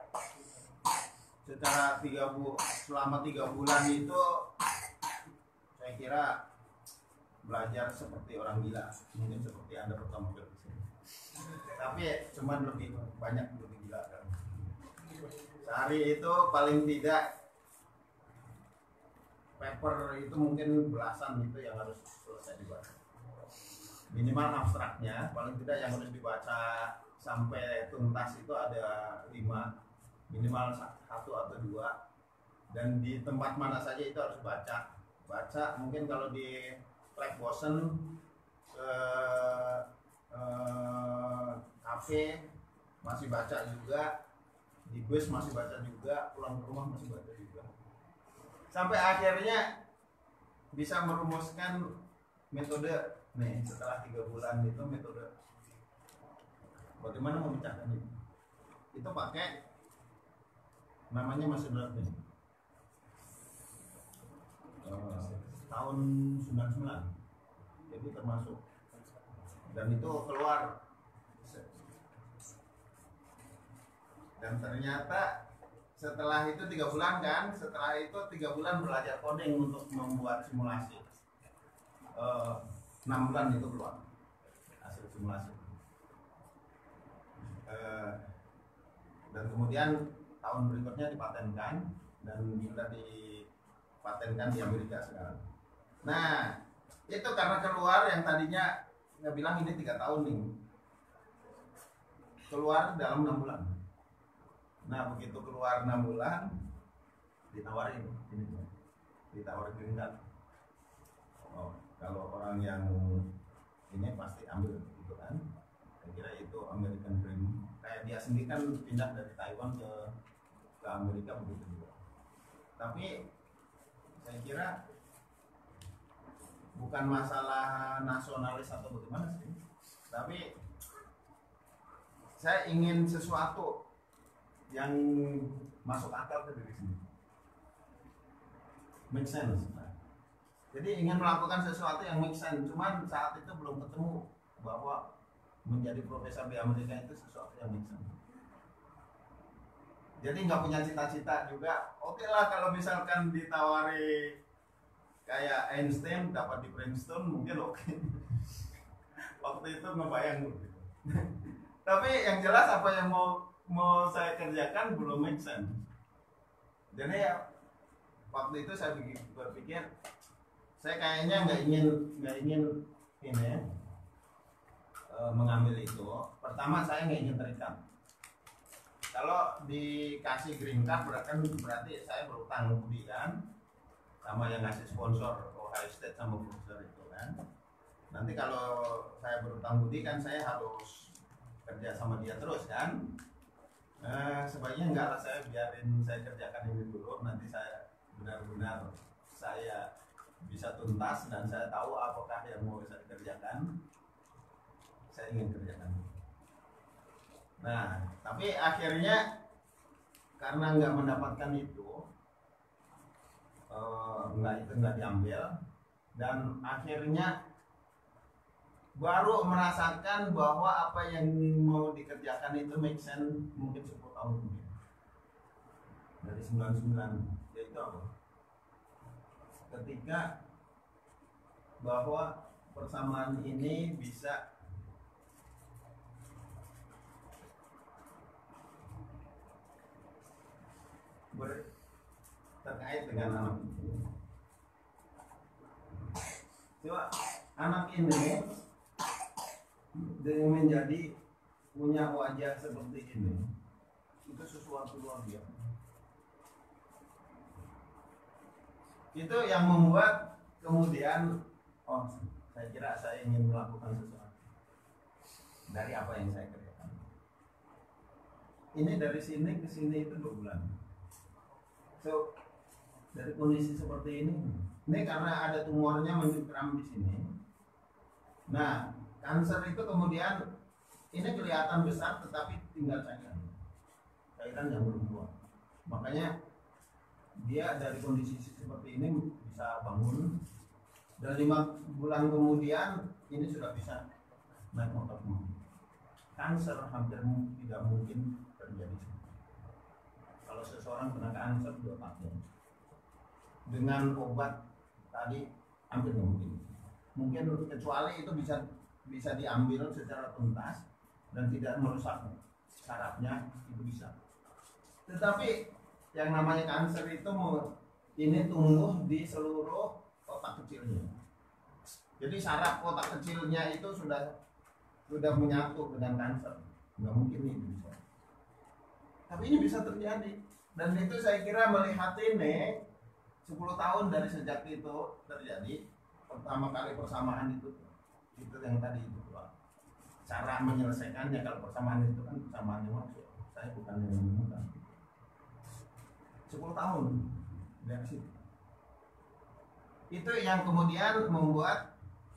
Speaker 3: secara tiga bu selama tiga bulan itu saya kira belajar seperti orang gila, mungkin seperti Anda pertama kali di sini, tapi cuman lebih banyak lebih gila kan. Sehari itu paling tidak paper itu mungkin belasan itu yang harus selesai dibaca. Minimal abstraknya paling tidak yang harus dibaca sampai tuntas itu ada lima, minimal satu atau dua. Dan di tempat mana saja itu harus baca. Baca mungkin kalau di flag bosen ke eh, kafe masih baca juga, di bus masih baca juga, pulang ke rumah masih baca juga. Sampai akhirnya bisa merumuskan metode nih setelah tiga bulan itu metode bagaimana memecahkan ini. Itu pakai namanya mesin learning uh, tahun sembilan puluh sembilan, jadi termasuk, dan itu keluar. Dan ternyata setelah itu tiga bulan kan, setelah itu tiga bulan belajar coding untuk membuat simulasi. Enam uh, bulan itu keluar hasil simulasi. Uh, dan kemudian tahun berikutnya dipatenkan dan sudah dipatenkan di Amerika sekarang. Nah, itu karena keluar yang tadinya nggak bilang ini tiga tahun nih, keluar dalam enam bulan. Nah, begitu keluar enam bulan ditawarin ini, ditawarin green card. Oh, kalau orang yang ini pasti ambil gitu kan. Saya kira itu American Dream. Kayak dia sendiri kan pindah dari Taiwan ke ke Amerika begitu juga. Tapi saya kira bukan masalah nasionalis atau bagaimana sih, tapi saya ingin sesuatu yang masuk akal ke diri sendiri, make sense. Nah, jadi ingin melakukan sesuatu yang make sense, cuman saat itu belum ketemu bahwa menjadi profesor di Amerika itu sesuatu yang make sense. Jadi nggak punya cita-cita juga. Oke lah kalau misalkan ditawari kayak Einstein dapat di Princeton mungkin oke. Waktu itu ngebayang gitu. Tapi yang jelas apa yang mau mau saya kerjakan belum make sense. Jadi ya waktu itu saya berpikir saya kayaknya nggak ingin nggak ingin ini e, mengambil itu. Pertama saya nggak ingin terikat. Kalau dikasih green card berarti berarti saya berutang budi kan sama yang ngasih sponsor Ohio State sama Booster itu kan. Nanti kalau saya berutang budi kan saya harus kerja sama dia terus kan. Nah, sebaiknya enggak lah, saya biarin saya kerjakan ini dulu, nanti saya benar-benar saya bisa tuntas dan saya tahu apakah yang mau saya kerjakan, saya ingin kerjakan. Nah, tapi akhirnya karena nggak mendapatkan itu, eh, nggak itu nggak diambil, dan akhirnya baru merasakan bahwa apa yang mau dikerjakan itu make sense mungkin sepuluh tahun kemudian. Dari sembilan puluh sembilan, yaitu apa? Ketika bahwa persamaan ini bisa ber, terkait dengan anak ini. Coba anak ini dengan menjadi punya wajah seperti ini itu sesuatu luar biasa. Itu yang membuat kemudian oh saya kira saya ingin melakukan sesuatu dari apa yang saya kerjakan. Ini dari sini ke sini itu dua bulan. So dari kondisi seperti ini, ini karena ada tumornya mencengkeram di sini. Nah, kanker itu kemudian ini kelihatan besar tetapi tinggal cairan cairan yang belum keluar. Makanya dia dari kondisi seperti ini bisa bangun dan lima bulan kemudian ini sudah bisa naik motor. Kanker hampir tidak mungkin terjadi. Kalau seseorang kena kanker dua tahun dengan obat tadi hampir tidak mungkin. Mungkin kecuali itu bisa bisa diambil secara tuntas dan tidak merusak sarafnya, itu bisa. Tetapi yang namanya kanker itu ini tumbuh di seluruh otak kecilnya. Jadi saraf otak kecilnya itu sudah sudah menyatu dengan kanker. Nggak mungkin ini bisa. Tapi ini bisa terjadi. Dan itu saya kira melihat ini sepuluh tahun dari sejak itu terjadi pertama kali persamaan itu. Itu yang tadi itu cara menyelesaikannya. Kalau persamaan itu kan persamaan yang maksud saya bukan yang menemukan. Sepuluh tahun dari situ. Itu yang kemudian membuat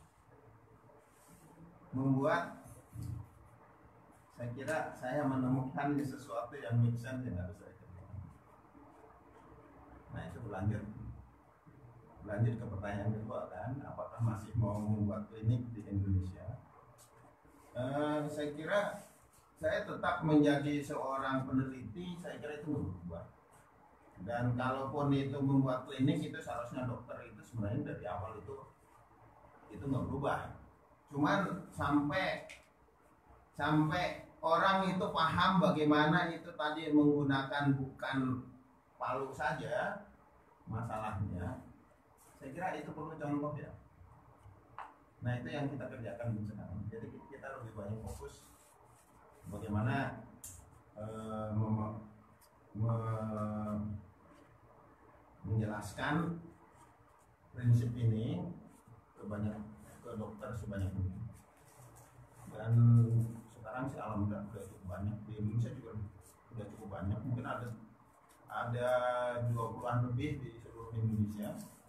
Speaker 3: membuat saya kira saya menemukan sesuatu yang make sense yang harus saya kerjakan. Nah itu berlanjut Lanjut ke pertanyaan kedua kan, apakah masih mau membuat klinik di Indonesia? Uh, saya kira saya tetap menjadi seorang peneliti, saya kira itu berubah. Dan kalaupun itu membuat klinik itu seharusnya dokter itu sebenarnya dari awal itu itu nggak berubah. Cuman sampai sampai orang itu paham bagaimana itu tadi menggunakan bukan palu saja masalahnya. Saya kira itu perlu contoh ya. Nah itu yang kita kerjakan sekarang. Jadi kita lebih banyak fokus bagaimana uh, mem- me- menjelaskan prinsip ini ke banyak ke dokter sebanyak mungkin. Dan sekarang sih alhamdulillah sudah cukup banyak di Indonesia juga sudah cukup banyak. Mungkin ada ada dua puluhan lebih di seluruh Indonesia.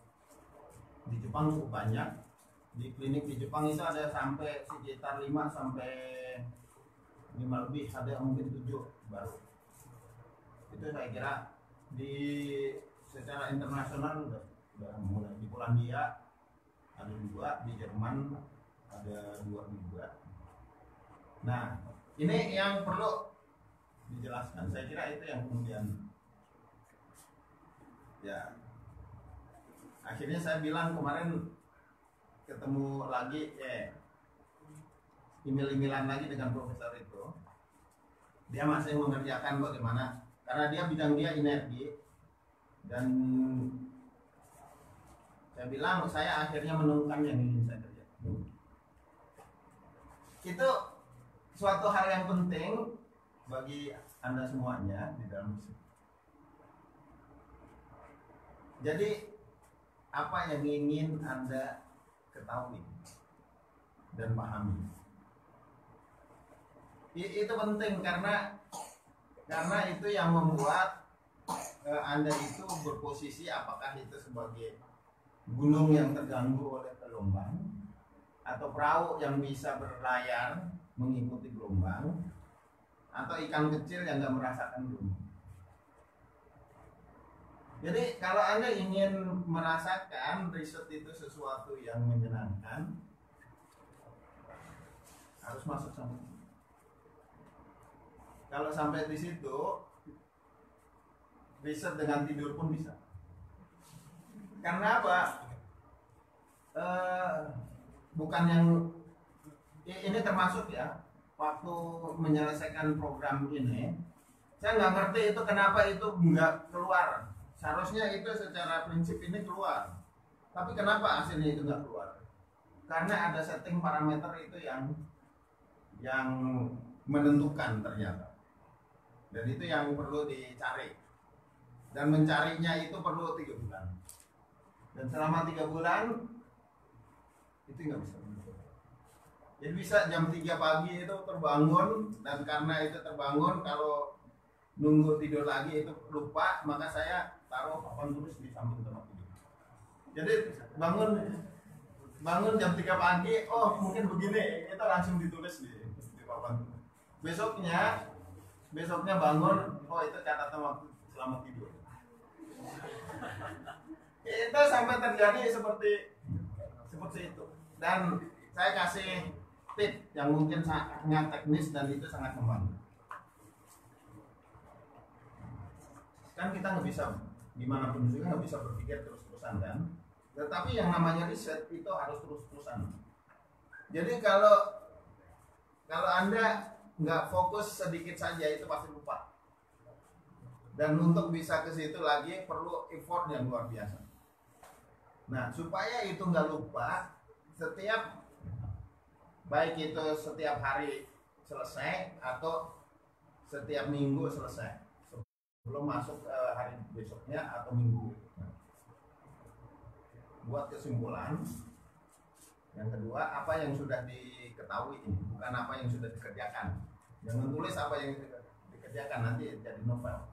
Speaker 3: di Jepang cukup banyak. Di klinik di Jepang itu ada sampai sekitar lima sampai lima lebih, ada yang mungkin tujuh baru. Itu saya kira di secara internasional udah, udah mulai. Di Polandia ada dua, di Jerman ada dua juga. Nah, ini yang perlu dijelaskan. Saya kira itu yang kemudian ya akhirnya saya bilang kemarin ketemu lagi eh email-emailan lagi dengan profesor itu. Dia masih mengerjakan bagaimana, karena dia bidang dia energi, dan saya bilang saya akhirnya menemukan yang ingin saya kerjakan. Itu suatu hal yang penting bagi Anda semuanya di dalam musik. Jadi apa yang ingin Anda ketahui dan pahami? I, itu penting karena karena itu yang membuat eh, Anda itu berposisi apakah itu sebagai gunung yang terganggu oleh gelombang atau perahu yang bisa berlayar mengikuti gelombang, atau ikan kecil yang nggak merasakan gelombang. Jadi kalau Anda ingin merasakan riset itu sesuatu yang menyenangkan, harus masuk sampai. Kalau sampai di situ, riset dengan tidur pun bisa. Karena apa? Eh, bukan yang ini termasuk ya. Waktu menyelesaikan program ini, saya nggak ngerti itu kenapa itu nggak keluar. Seharusnya itu secara prinsip ini keluar, tapi kenapa hasilnya itu nggak keluar? Karena ada setting parameter itu yang yang menentukan ternyata, dan itu yang perlu dicari, dan mencarinya itu perlu tiga bulan, dan selama tiga bulan itu nggak bisa. Jadi bisa jam tiga pagi itu terbangun, dan karena itu terbangun, kalau nunggu tidur lagi itu lupa, maka saya taruh papan tulis di samping tempat tidur. Jadi bangun bangun jam tiga pagi, oh mungkin begini, kita langsung ditulis di, di papan tulis. Besoknya besoknya bangun, oh itu catatan waktu selamat tidur. Itu sampai terjadi seperti seperti itu. Dan saya kasih tip yang mungkin sangat teknis dan itu sangat membantu. Kan kita nggak bisa, gimana pun juga nggak bisa berpikir terus-terusan kan. Tetapi yang namanya riset itu harus terus-terusan. Jadi kalau kalau Anda nggak fokus sedikit saja itu pasti lupa. Dan untuk bisa ke situ lagi perlu effort yang luar biasa. Nah supaya itu nggak lupa, setiap baik itu setiap hari selesai atau setiap minggu selesai, sebelum masuk ke hari besoknya atau minggu. Buat kesimpulan. Yang kedua, apa yang sudah diketahui ini, bukan apa yang sudah dikerjakan. Jangan tulis apa yang dikerjakan, nanti jadi novel.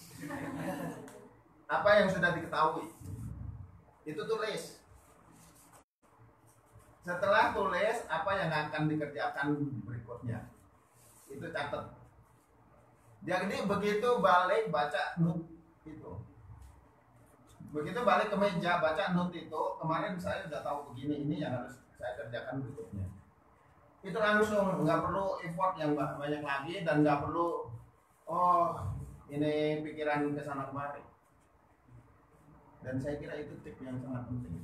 Speaker 3: Apa yang sudah diketahui, itu tulis. Setelah tulis, apa yang akan dikerjakan berikutnya, itu catat. Jadi begitu balik baca note itu, begitu balik ke meja baca note itu, kemarin saya sudah tahu begini, ini yang harus saya kerjakan berikutnya. Itu langsung, nggak perlu effort yang banyak lagi, dan nggak perlu oh ini pikiran kesana kemari. Dan saya kira itu tip yang sangat penting.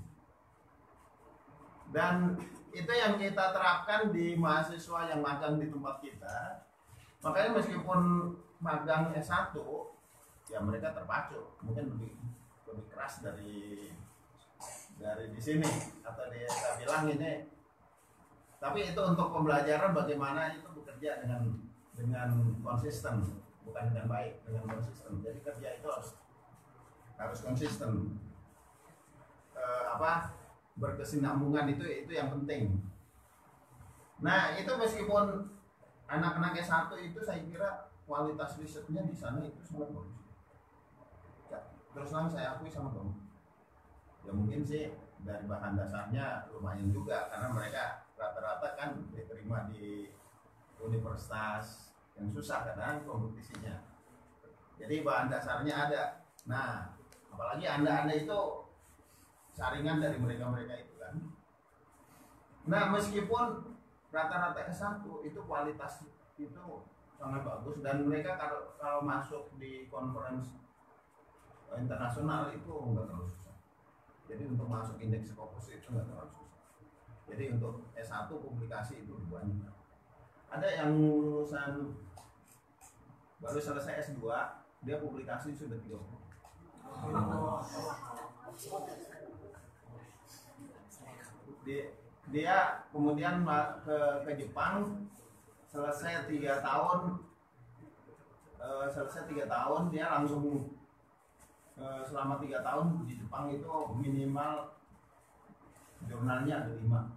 Speaker 3: Dan itu yang kita terapkan di mahasiswa yang magang di tempat kita. Makanya meskipun magang S satu, ya mereka terpacu, mungkin lebih lebih keras dari dari di sini atau di saya bilang ini. Tapi itu untuk pembelajaran bagaimana itu bekerja dengan dengan konsisten, bukan dengan baik, dengan konsisten. Jadi kerja itu harus harus konsisten. E, apa? Berkesinambungan itu itu yang penting. Nah itu meskipun anak-anak S satu itu saya kira kualitas risetnya di sana itu sangat bagus. Ya, terus terang saya akui sama kamu. Ya mungkin sih dari bahan dasarnya lumayan juga, karena mereka rata-rata kan diterima di universitas yang susah kan kompetisinya. Jadi bahan dasarnya ada. Nah, apalagi anda-anda itu saringan dari mereka-mereka itu kan. Nah, meskipun rata-rata S satu itu kualitas itu sangat bagus, dan mereka kalau kalau masuk di conference internasional itu enggak terlalu susah. Jadi untuk masuk indeks Scopus itu enggak terlalu susah. Jadi untuk S satu publikasi itu banyak. Ada yang lulusan baru selesai S dua, dia publikasi sudah tiga puluh. Dia, dia kemudian ke ke Jepang, selesai tiga tahun, uh, selesai tiga tahun dia langsung uh, selama tiga tahun di Jepang itu minimal jurnalnya ada lima.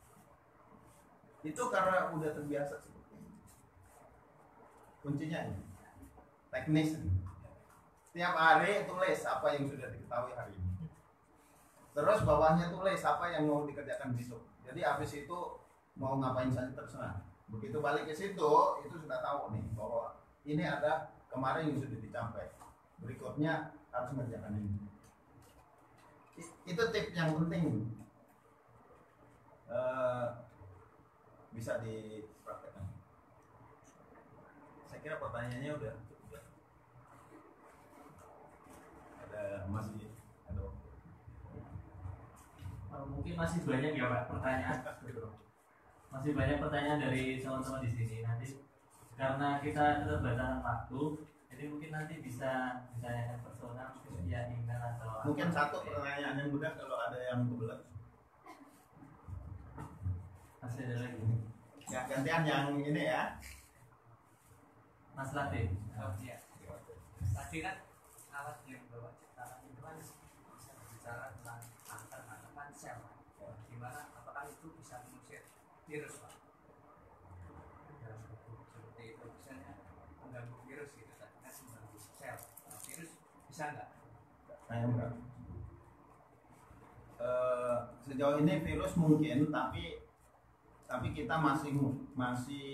Speaker 3: Itu karena udah terbiasa seperti ini. Kuncinya ini teknis. Setiap hari tulis apa yang sudah diketahui hari ini. Terus bawahnya tulis apa yang mau dikerjakan besok. Jadi habis itu mau ngapain saja terserah. Begitu balik ke situ, itu sudah tahu nih bahwa ini ada kemarin yang sudah dicapai. Berikutnya harus mengerjakan ini. Itu tip yang penting. Uh, bisa dipraktekkan. Saya kira pertanyaannya udah cukup. Ada masih ada waktu.
Speaker 4: Oh, mungkin masih banyak ya Pak pertanyaan. Masih banyak pertanyaan dari teman-teman di sini. Nanti karena kita keterbatasan waktu, jadi mungkin nanti bisa ditanyakan personal, mungkin via email atau
Speaker 3: Mungkin
Speaker 4: apa.
Speaker 3: satu pertanyaan yang mudah kalau ada yang kebelet.
Speaker 4: Masih ada lagi.
Speaker 3: Ya, gantian yang ini ya.
Speaker 4: Mas Latif.
Speaker 2: Oh, iya. Tadi kan alat yang bawa ciptaan itu kan bisa berbicara tentang antar tanaman sel, gimana apakah itu bisa mengusir virus, Pak? Dalam bentuk seperti itu misalnya mengganggu virus gitu, tadi kan mengganggu sel. Nah, virus bisa nggak?
Speaker 3: Tanya enggak. Eh, sejauh ini virus mungkin, tapi tapi kita masih masih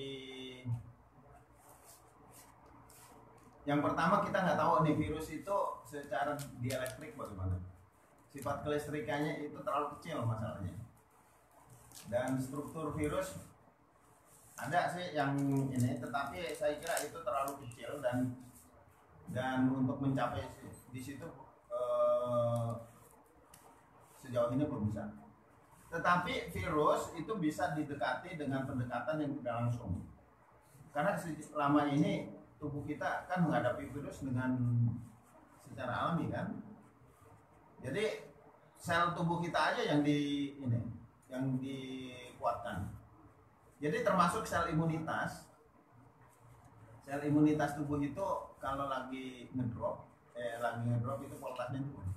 Speaker 3: yang pertama kita nggak tahu nih virus itu secara dielektrik bagaimana, sifat kelistrikannya itu terlalu kecil masalahnya, dan struktur virus ada sih yang ini, tetapi saya kira itu terlalu kecil dan dan untuk mencapai di situ eh, sejauh ini belum bisa. Tetapi virus itu bisa didekati dengan pendekatan yang tidak langsung. Karena selama ini tubuh kita kan menghadapi virus dengan secara alami kan. Jadi sel tubuh kita aja yang di ini, yang dikuatkan. Jadi termasuk sel imunitas. Sel imunitas tubuh itu kalau lagi ngedrop, eh lagi ngedrop itu voltasenya turun.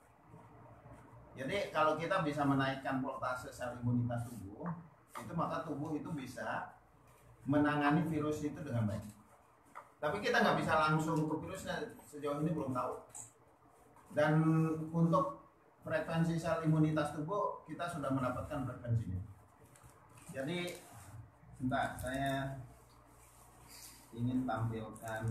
Speaker 3: Jadi kalau kita bisa menaikkan voltase sel imunitas tubuh, itu maka tubuh itu bisa menangani virus itu dengan baik. Tapi kita nggak bisa langsung ke virusnya, sejauh ini belum tahu. Dan untuk frekuensi sel imunitas tubuh kita sudah mendapatkan frekuensinya. Jadi, sebentar, saya ingin tampilkan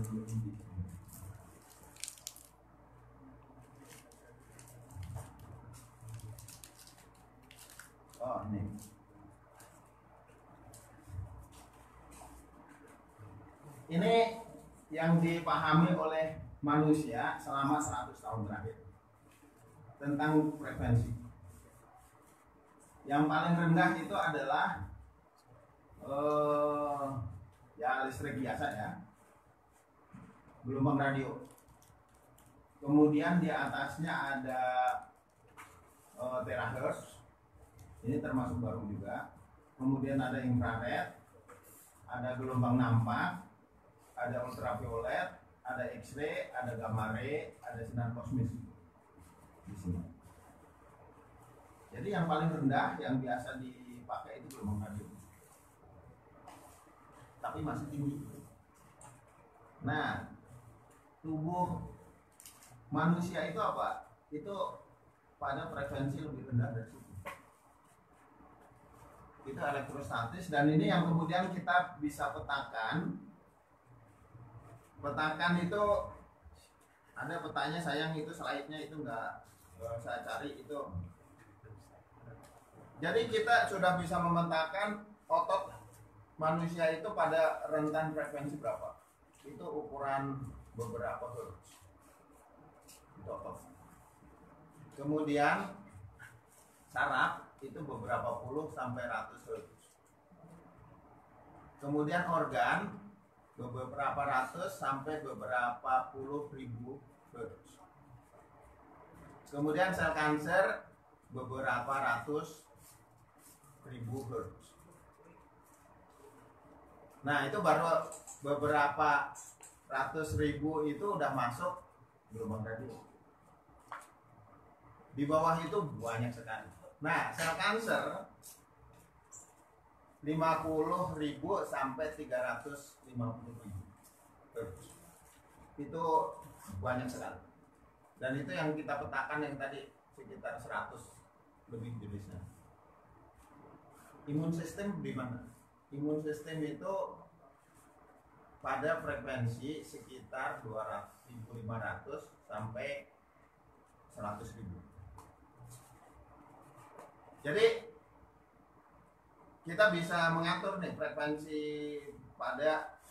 Speaker 3: oh ini ini yang dipahami oleh manusia selama seratus tahun terakhir tentang frekuensi. Yang paling rendah itu adalah uh, ya listrik biasa ya, gelombang radio. Kemudian di atasnya ada uh, terahertz. Ini termasuk baru juga. Kemudian ada infrared, ada gelombang nampak, ada ultraviolet, ada X-ray, ada gamma ray, ada sinar kosmis di sini. Jadi yang paling rendah yang biasa dipakai itu gelombang radio, tapi masih tinggi. Nah, tubuh manusia itu apa? Itu pada frekuensi lebih rendah dari situ. Itu elektrostatis, dan ini yang kemudian kita bisa petakan. Petakan itu ada petanya, sayang itu slide-nya itu enggak, enggak saya cari itu. Jadi kita sudah bisa memetakan otot manusia itu pada rentan frekuensi berapa. Itu ukuran beberapa hertz. Itu otot. Kemudian saraf itu beberapa puluh sampai ratus hertz. Kemudian organ beberapa ratus sampai beberapa puluh ribu hertz. Kemudian sel kanker beberapa ratus ribu hertz. Nah, itu baru beberapa ratus ribu itu udah masuk gelombang radio. Di bawah itu banyak sekali. Nah, sel kanker lima puluh ribu sampai tiga ratus lima puluh ribu hertz. Itu banyak sekali. Dan itu yang kita petakan yang tadi sekitar seratus lebih jenisnya. Imun sistem di mana? Imun sistem itu pada frekuensi sekitar dua ribu lima ratus sampai seratus ribu. Jadi kita bisa mengatur nih frekuensi pada